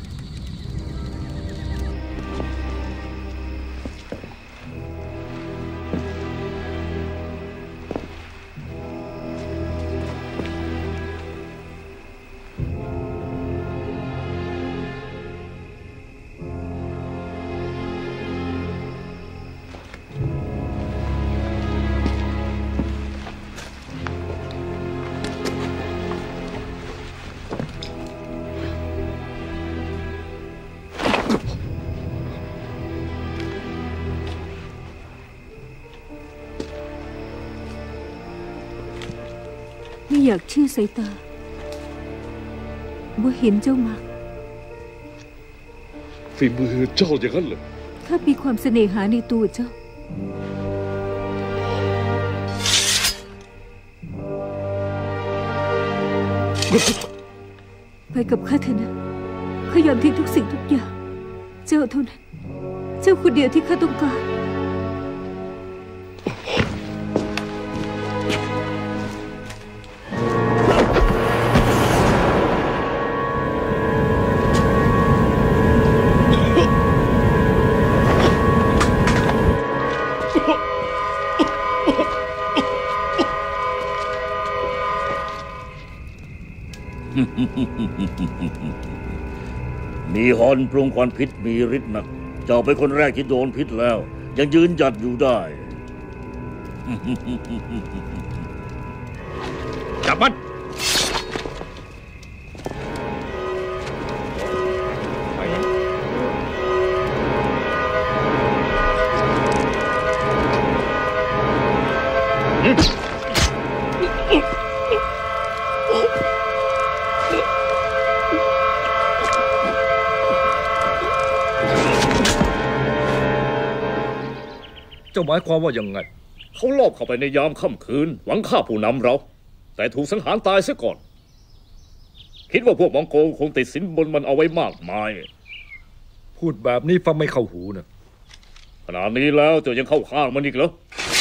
ไม่อยากเชื่อสายตาว่าเห็นเจ้ามาฝีมือเจ้าอย่างนั้นเหรอข้ามีความเสน่หาในตัวเจ้าไปกับข้าเถอะนะข้ายอมทิ้งทุกสิ่งทุกอย่างเจ้าเท่านั้นเจ้าคนเดียวที่ข้าต้องการมีฮอนปรุงควันพิษมีฤทธิ์หนักเจ้าเป็นคนแรกที่โดนพิษแล้วยังยืนหยัดอยู่ได้จับมันเจ้าหมายความว่ายังไงเขาลอบเข้าไปในยามค่ำคืนหวังฆ่าผู้นำเราแต่ถูกสังหารตายเสียก่อนคิดว่าพวกมองโกคงติดสินบนมันเอาไว้มากมายพูดแบบนี้ฟังไม่เข้าหูนะขนาดนี้แล้วเจ้ายังเข้าข้างมันอีกเหรอ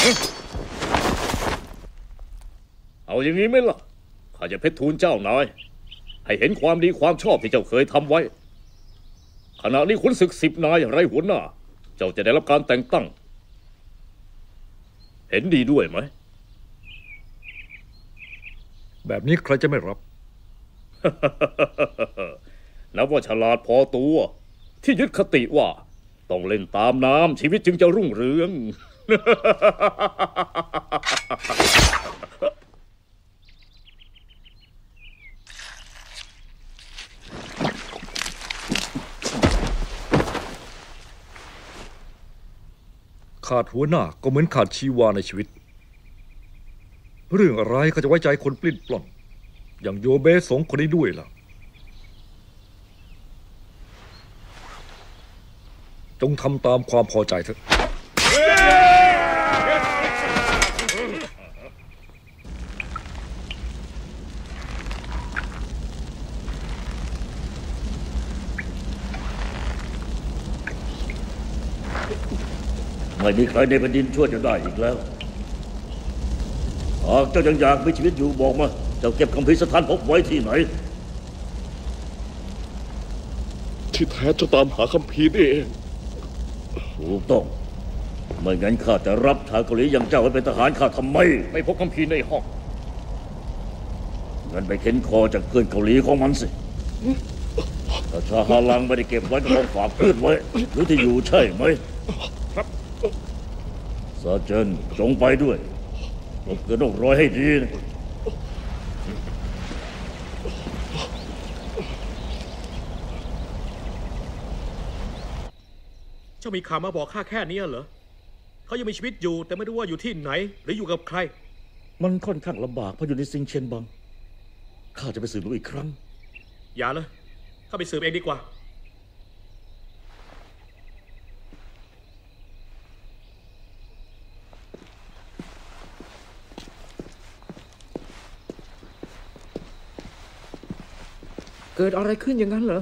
เอาอย่างนี้ไหมล่ะข้าจะเพชรทูลเจ้านายให้เห็นความดีความชอบที่เจ้าเคยทำไว้ขณะนี้ขุนศึก10 นายไร้หัวหน้าเจ้าจะได้รับการแต่งตั้งเห็นดีด้วยไหมแบบนี้ใครจะไม่รับนับว่าฉลาดพอตัวที่ยึดคติว่าต้องเล่นตามน้ำชีวิตจึงจะรุ่งเรืองขาดหัวหน้าก็เหมือนขาดชีวาในชีวิตเรื่องอะไรก็จะไว้ใจคนปลิ้นปล้อนอย่างโยเบสงคนนี้ด้วยล่ะจงทำตามความพอใจเถอะไม่มีใครในแผ่นดินช่วยเจ้าได้อีกแล้วหากเจ้ายังอยากมีชีวิตอยู่บอกมาเจ้าเก็บคัมภีร์สถานพบไว้ที่ไหนที่แท้เจ้าตามหาคัมภีร์นี่เองถูกต้องไม่งั้นข้าจะรับชาวเกาหลีอย่างเจ้าไว้เป็นทหารข้าทำไมไม่พบคัมภีร์ในห้องงั้นไปเค้นคอจากเพื่อนเกาหลีของมันสิถ้าชาฮาลังไม่ได้เก็บไว้ก็ต้องฝากเพื่อนไว้หรือที่อยู่ใช่ไหมครับซาเจนจงไปด้วยผมก็ต้องรอยให้ดีนะเจ้ามีข่าวมาบอกข้าแค่นี้เหรอเขายังมีชีวิตอยู่แต่ไม่รู้ว่าอยู่ที่ไหนหรืออยู่กับใครมันค่อนข้างลำบากเพราะอยู่ในซิงเชียนบังข้าจะไปสืบรู้อีกครั้งอย่าเลยข้าไปสืบเองดีกว่าเกิดอะไรขึ้นอย่างนั้นเหรอ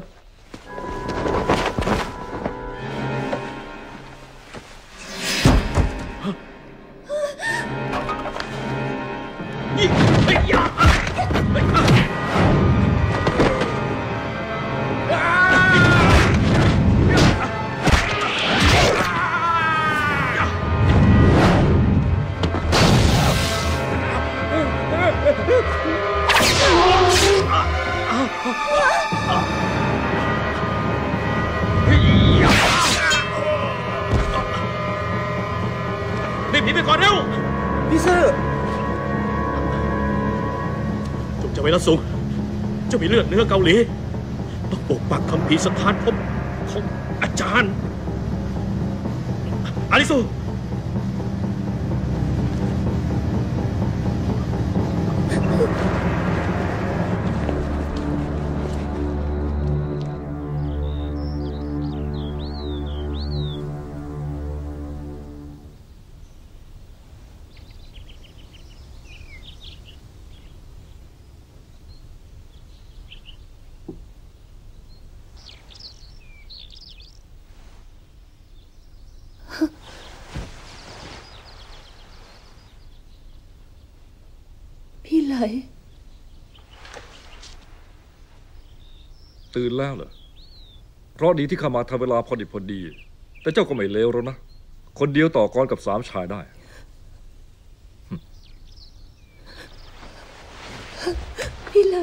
รีบหนีไปก่อนเร็วพี่เซอร์จงจะไว้ละสูงเจ้ามีเลือดเนื้อเกาหลีต้องปกปักคัมภีร์สถานภพของอาจารย์อาริสุพี่ไหลตื่นแล้วเหรอเพราะดีที่ข้ามาทำเวลาพอดีแต่เจ้าก็ไม่เลวแล้วนะคนเดียวต่อกรกับ3 ชายได้พี่ไหล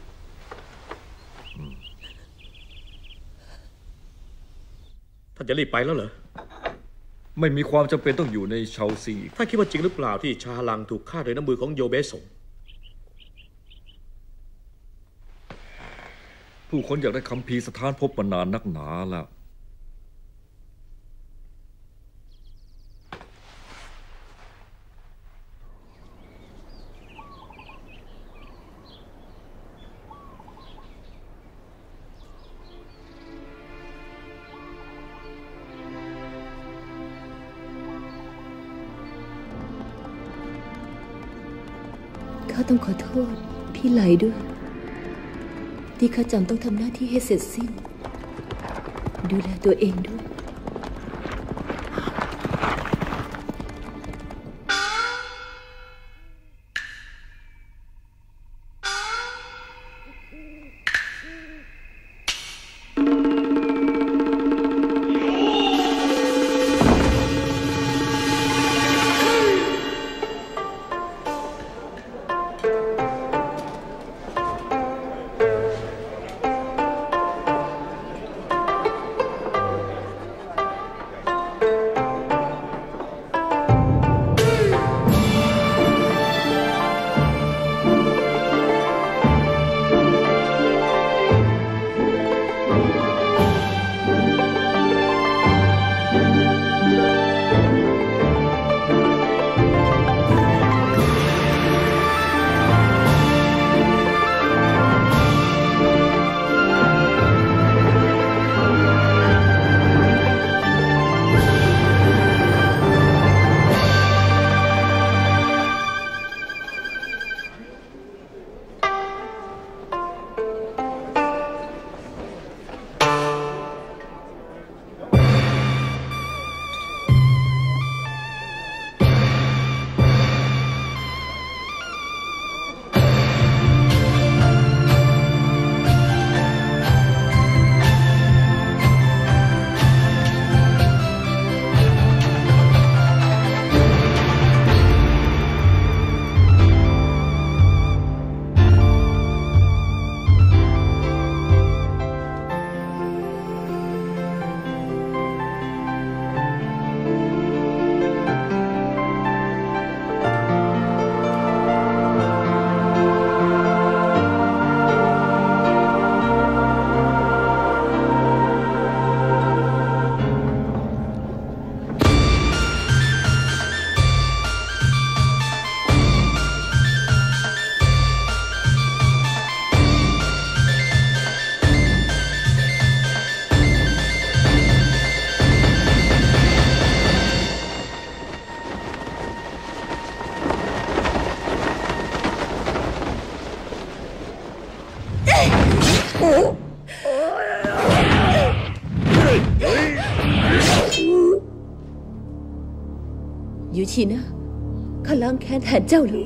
ท่านจะรีบไปแล้วเหรอไม่มีความจำเป็นต้องอยู่ในเชาซีท่านคิดว่าจริงหรือเปล่าที่ชาลังถูกฆ่าโดยน้ำมือของโยเบสงผู้คนอยากได้คัมภีร์สถานภพมานานนักหนาแล้วข้าต้องขอโทษพี่ไหลด้วยที่ข้าจำต้องทำหน้าที่ให้เสร็จสิ้นดูแลตัวเองด้วยยูชินะข้าล้างแค้นแทนเจ้าเลย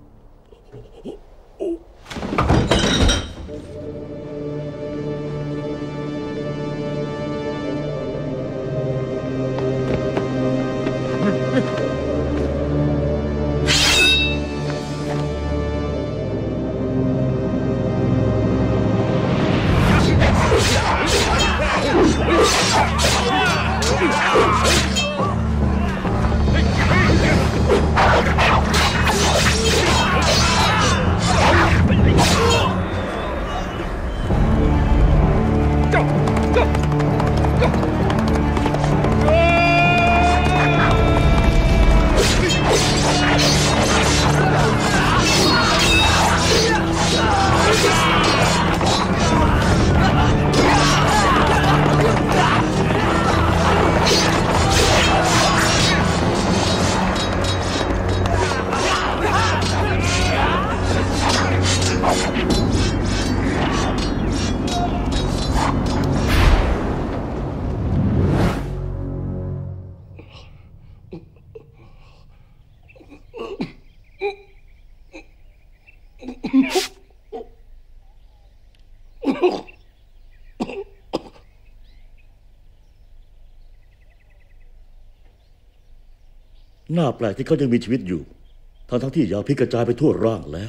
น่าแปลกที่เขายังมีชีวิตอยู่ทั้งที่ยาพิษกระจายไปทั่วร่างแล้ว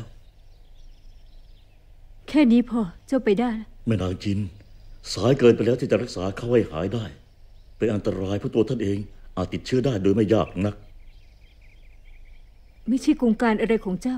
แค่นี้พอเจ้าไปได้แม่นางจินสายเกินไปแล้วที่จะรักษาเขาให้หายได้เป็นอันตรายเพราะตัวท่านเองอาจติดเชื้อได้โดยไม่ยากนักไม่ใช่โครงการอะไรของเจ้า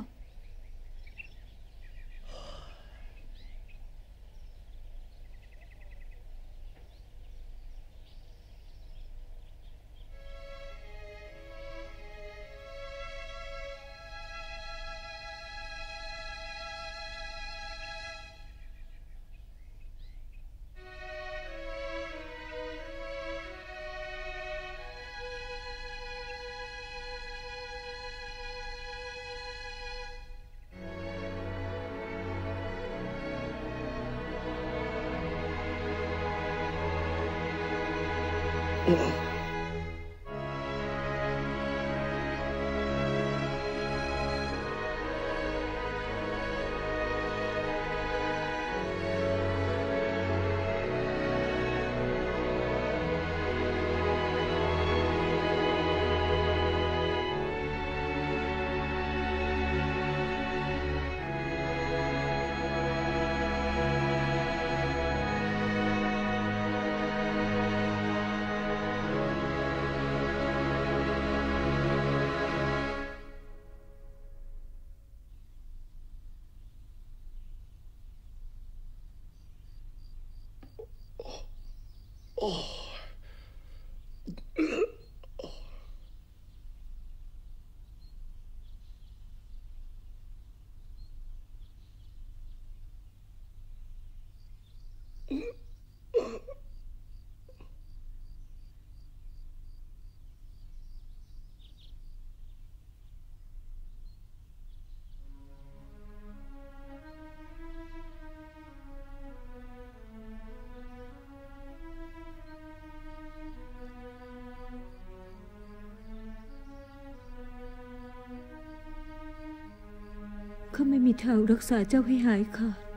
ข้าไม่มีทางรักษาเจ้าให้หายขาด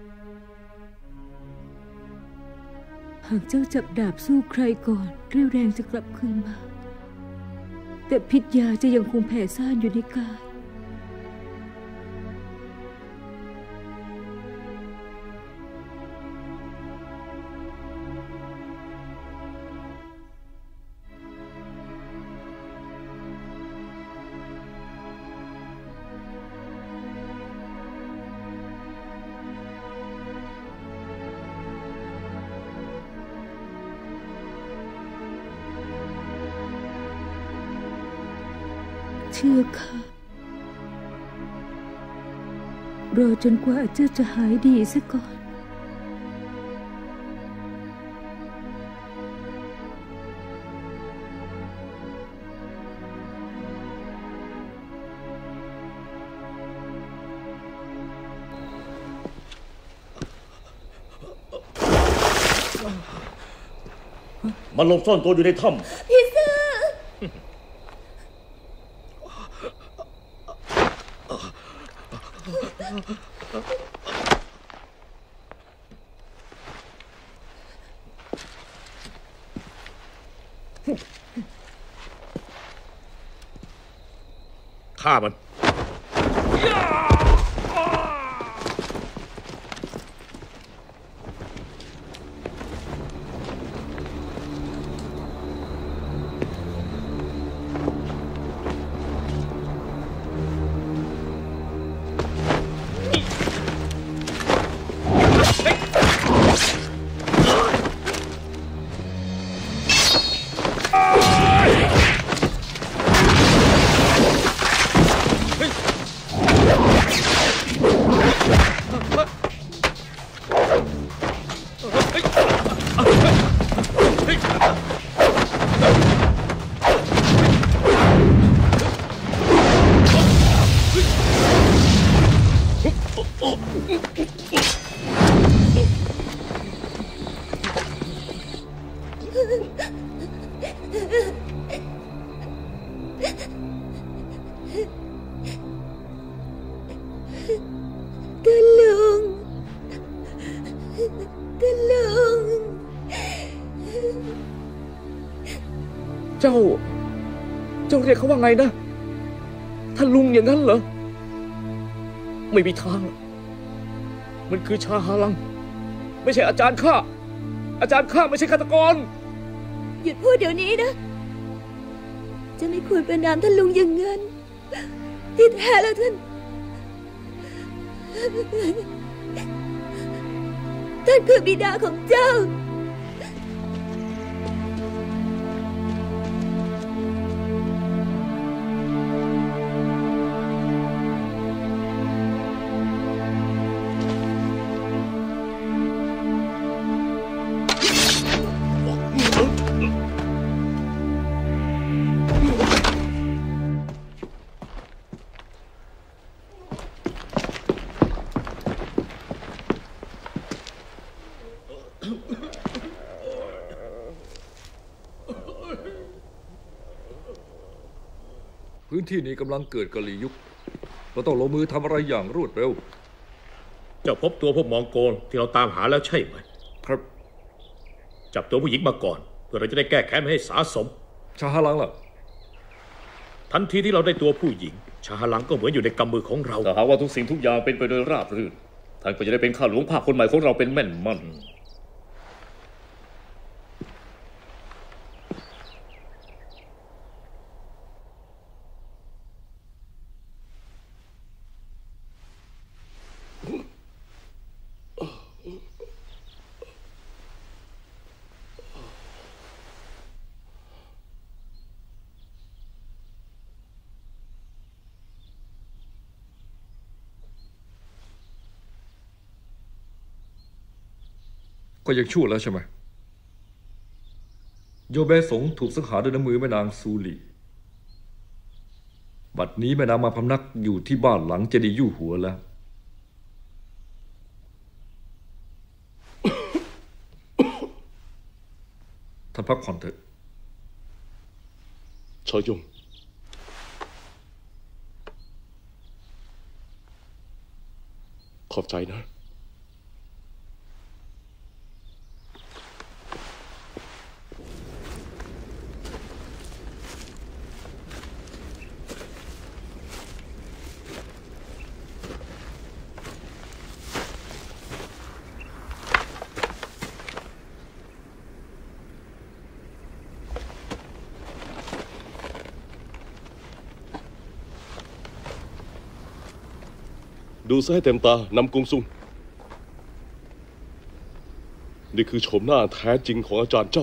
หากเจ้าจับดาบสู้ใครก่อนเรี่ยวแรงจะกลับคืนมาแต่พิษยาจะยังคงแผ่ซ่านอยู่ในกายเชื่อข้ารอจนกว่าเจ้าจะหายดีซะก่อนมันหลบซ่อนตัวอยู่ในถ้ำพี่เสือฆ่ามันเจ้าเรียกเขาว่าไงนะท่านลุงอย่างนั้นเหรอไม่มีทางมันคือชาฮาลังไม่ใช่อาจารย์ข้าไม่ใช่ฆาตกรหยุดพูดเดี๋ยวนี้นะจะไม่ควรประนามท่านลุงอย่างนั้นที่แท้แล้วท่านคือบิดาของเจ้าพื้นที่นี้กำลังเกิดกะลียุคเราต้องลงมือทำอะไรอย่างรวดเร็วเจ้าพบตัวพวกมองโกลที่เราตามหาแล้วใช่ไหมครับจับตัวผู้หญิงมาก่อนเพื่อเราจะได้แก้แค้นไม่ให้สาสมชาฮาลังล่ะทันทีที่เราได้ตัวผู้หญิงชาฮาลังก็เหมือนอยู่ในกำมือของเราถ้าหากว่าทุกสิ่งทุกอย่างเป็นไปโดยราบรื่นท่านก็จะได้เป็นข้าหลวงภาคคนใหม่ของเราเป็นแม่นมั่นก็ยังชั่วแล้วใช่ไหมโยเบสงถูกสังหารด้วยน้ำมือแม่นางซูลีบัดนี้แม่นางมาพำนักอยู่ที่บ้านหลังเจดีย์ยู่หัวแล้วท่านพักผ่อนเถอะชอยงขอบใจนะดูซะให้เต็มตานำกงซุงนี่คือโฉมหน้าแท้จริงของอาจารย์เจ้า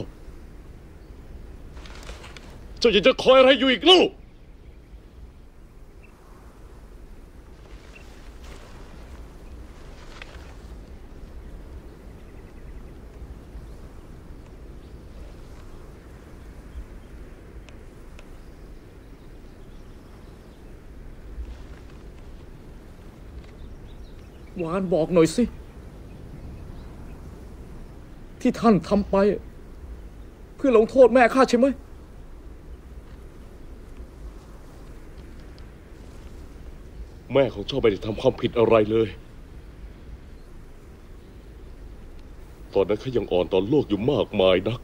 ยังจะคอยอะไรอยู่อีกเล่าวานบอกหน่อยสิที่ท่านทำไปเพื่อลงโทษแม่ข้าใช่ไหมแม่ของเจ้าไม่ได้ทำความผิดอะไรเลยตอนนั้นเขายังอ่อนต่อโลกอยู่มากมายนัก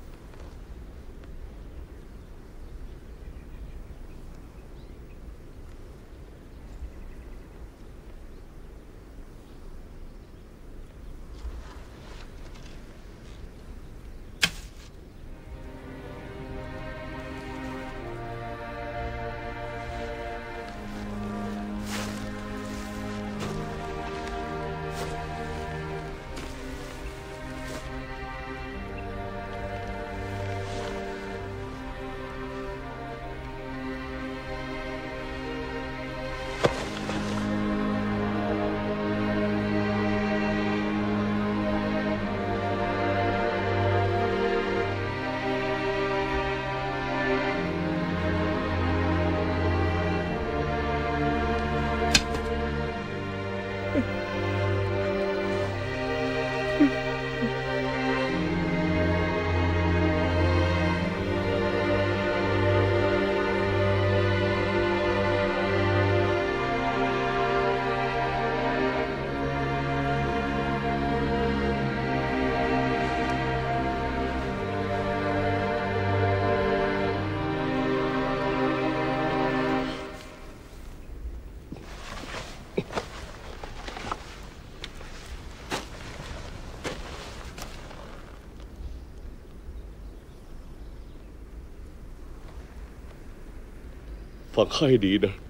ฟังข้าให้ดีนะ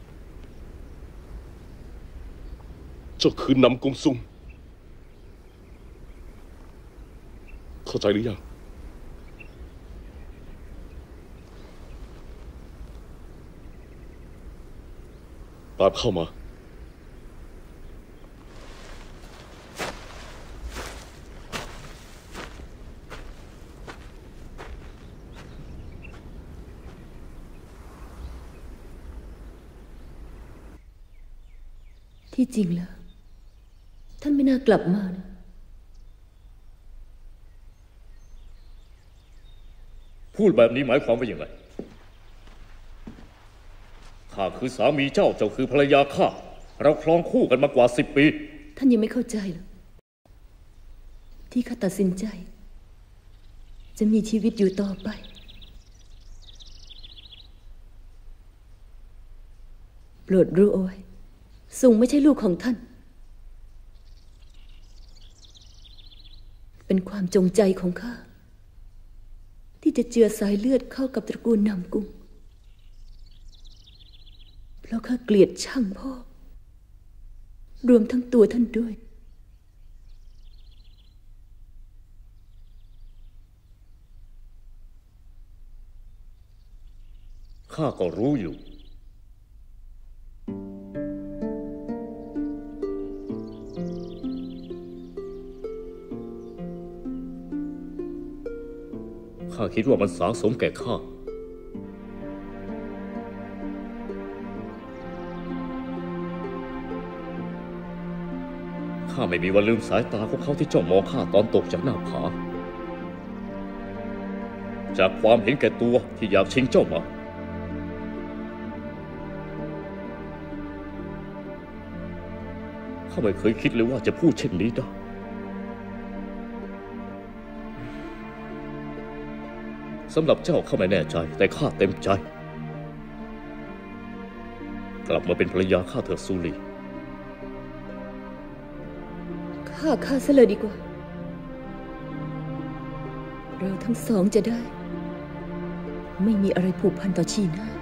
เจ้าคือนำกงซุงเข้าใจหรือยังตามเข้ามาที่จริงแล้วท่านไม่น่ากลับมานะพูดแบบนี้หมายความว่าอย่างไรข้าคือสามีเจ้าคือภรรยาข้าเราครองคู่กันมากว่า10 ปีท่านยังไม่เข้าใจหรอกที่ข้าตัดสินใจจะมีชีวิตอยู่ต่อไปโปรดรู้เอาไว้ซุงไม่ใช่ลูกของท่านเป็นความจงใจของข้าที่จะเจือสายเลือดเข้ากับตระกูลนำกุงเพราะข้าเกลียดช่างพ่อรวมทั้งตัวท่านด้วยข้าก็รู้อยู่ข้าคิดว่ามันสะสมแก่ข้าข้าไม่มีวันลืมสายตาของเขาที่จ้องมองข้าตอนตกจากหน้าผาจากความเห็นแก่ตัวที่อยากชิงเจ้ามาข้าไม่เคยคิดเลยว่าจะพูดเช่นนี้ได้สำหรับเจ้าข้าไม่แน่ใจแต่ข้าเต็มใจกลับมาเป็นภรรยาข้าเถิดซูลีข้าซะเลยดีกว่าเราทั้งสองจะได้ไม่มีอะไรผูกพันต่อชีน่า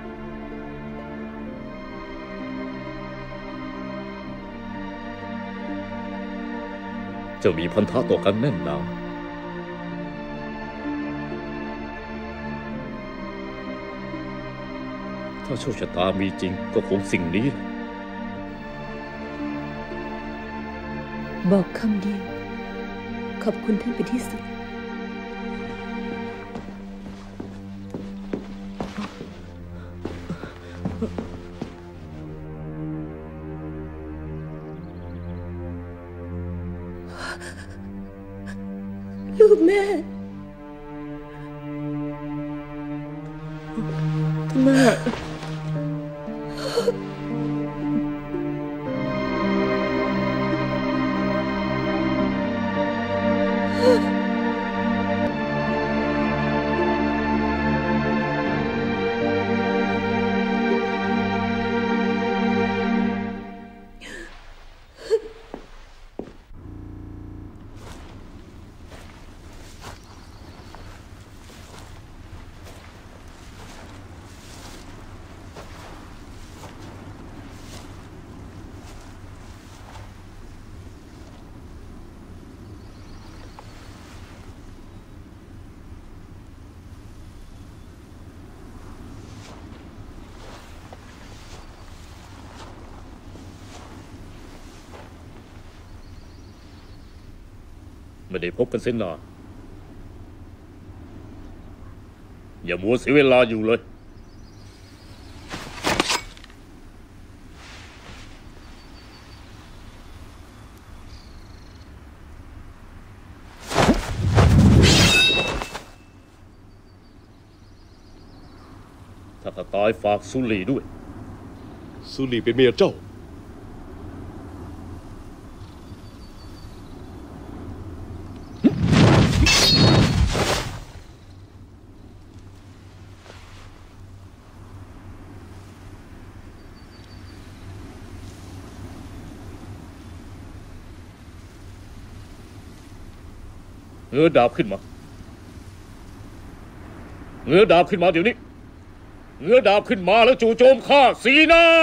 เจ้ามีพันธะต่อกันแน่นหนาถ้าโชคชะตามีจริงก็คงสิ่งนี้แหละบอกคำเดียวขอบคุณท่านเป็นที่สุดลูกแม่แม่ไม่ได้พบกันเส้นนานอย่ามัวเสียเวลาอยู่เลยถ้าข้าตายฝากสุลีด้วยสุลีเป็นเมียเจ้าเงื้อดาบขึ้นมาเงื้อดาบขึ้นมาเดี๋ยวนี้เงื้อดาบขึ้นมาแล้วจู่โจมข้าสีหน้า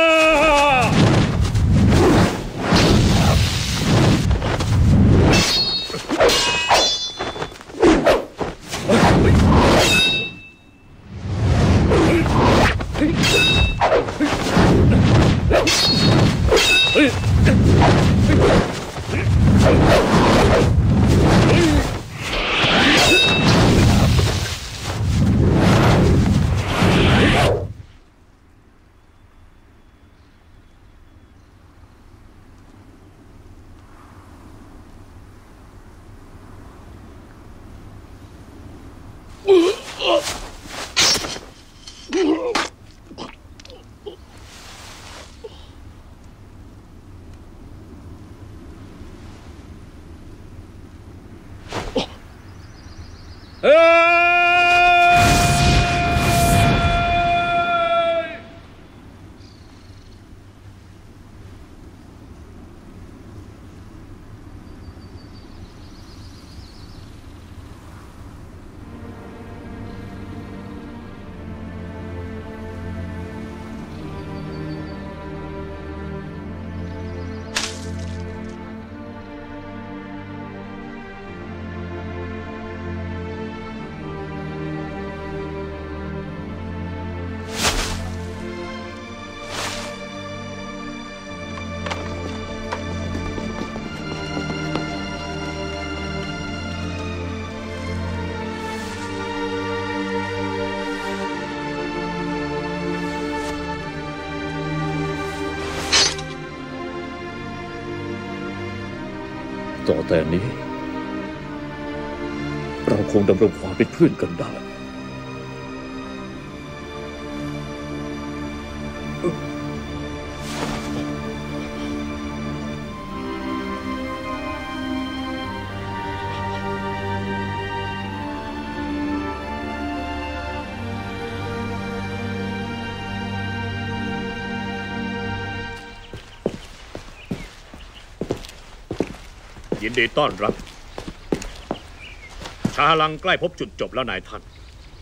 ต่อแต่นี้เราคงดำรงความเป็นเพื่อนกันได้ยินดีต้อนรับชาลังใกล้พบจุดจบแล้วนายท่าน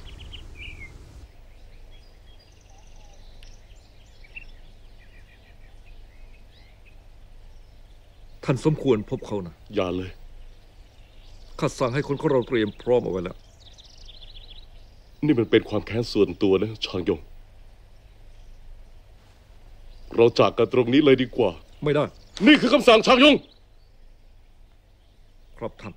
ท่านสมควรพบเขานะอย่าเลยข้าสั่งให้คนของเราเตรียมพร้อมเอาไว้แล้วนี่มันเป็นความแค้นส่วนตัวนะชางยงเราจากกันตรงนี้เลยดีกว่าไม่ได้นี่คือคำสั่งชางยงครับท่าน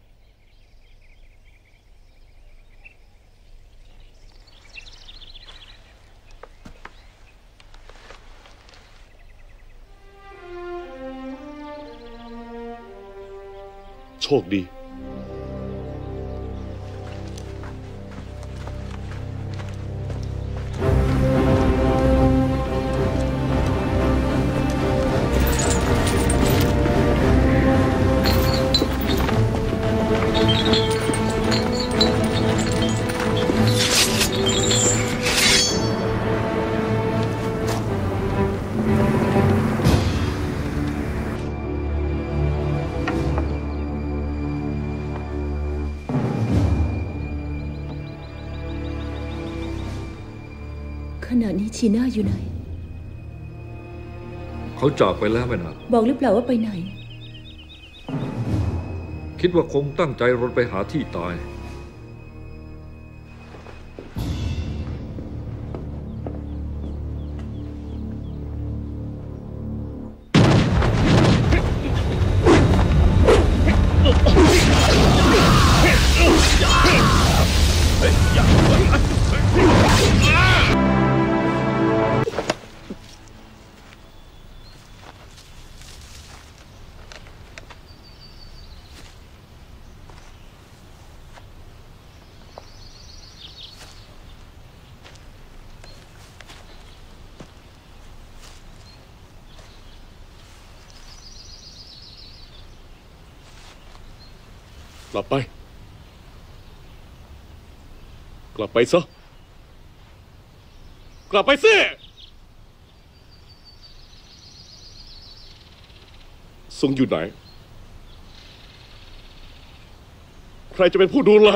โชคดีขณะนี้ชีน่าอยู่ไหนเขาจากไปแล้วไม่นานบอกหรือเปล่าว่าไปไหนคิดว่าคงตั้งใจรถไปหาที่ตายกลับไปซะกลับไปสิซุงอยู่ไหนใครจะเป็นผู้ดูแล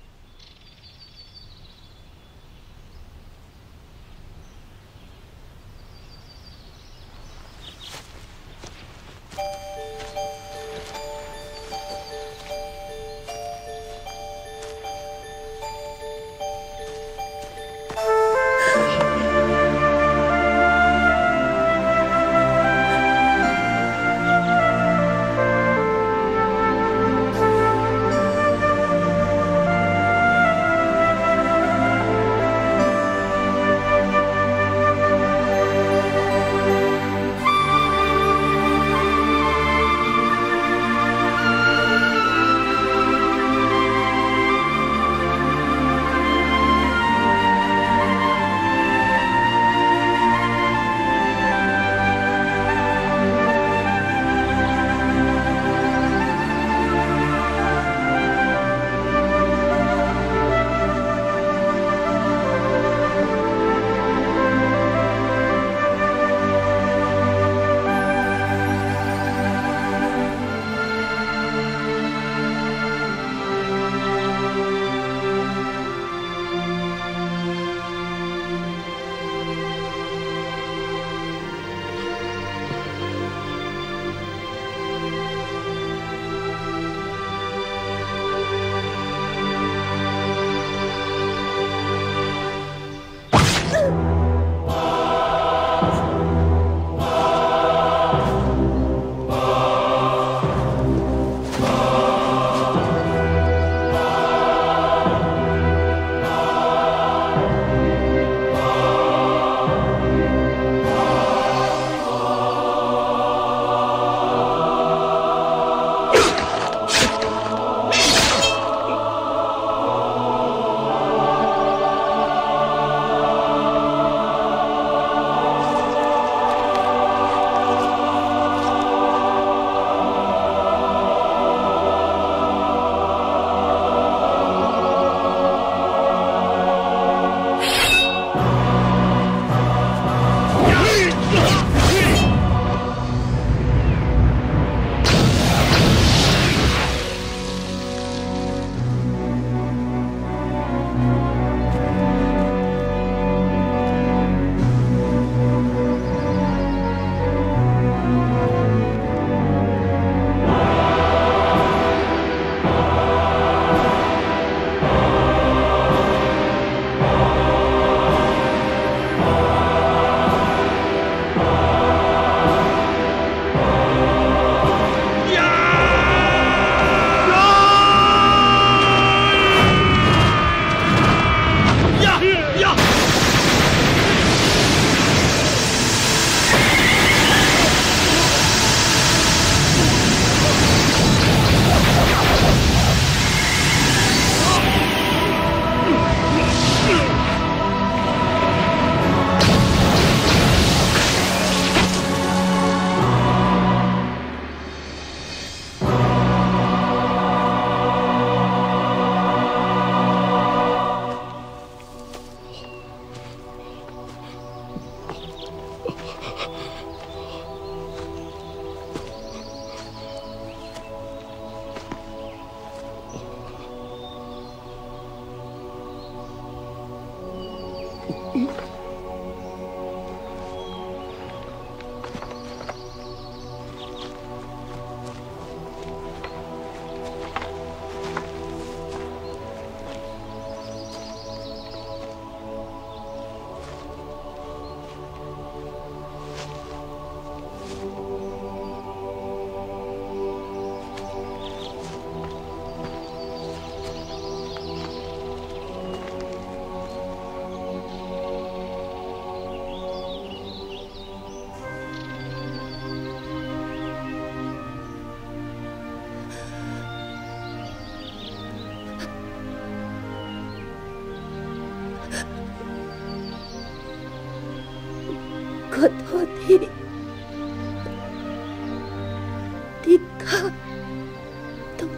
ขอโทษที่ข้าต้องจาก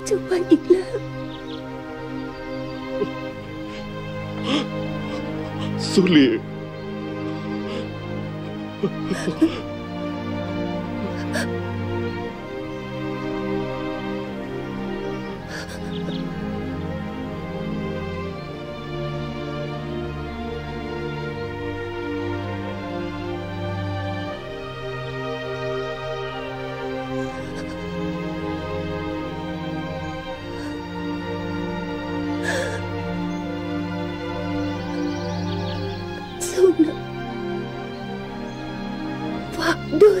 จะไปอีกแล้วสุลีฝากด้วย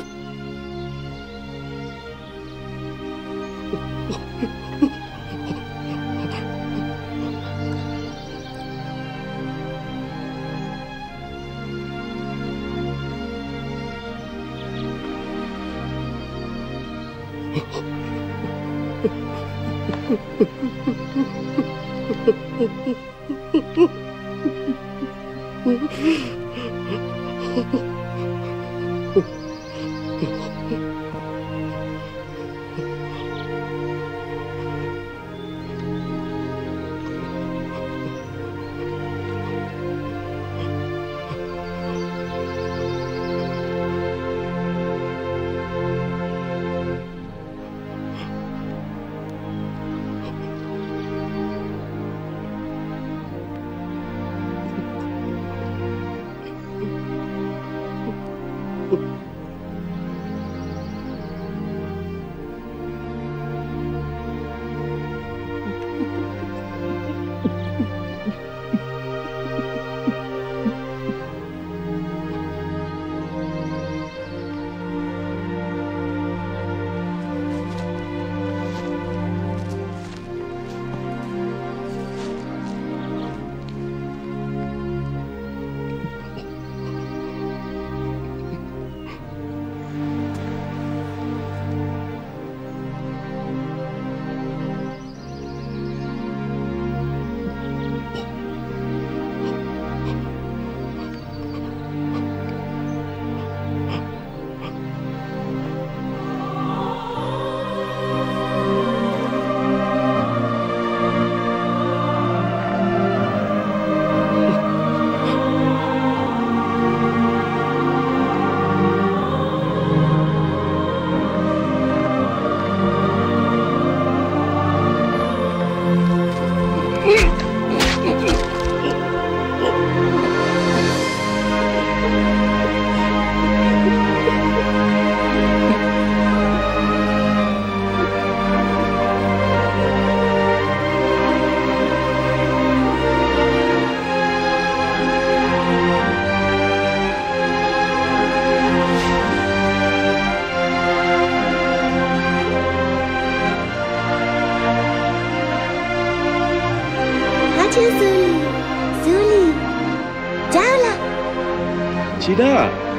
ชื่อซูลีเจ้าล่ะชีด้า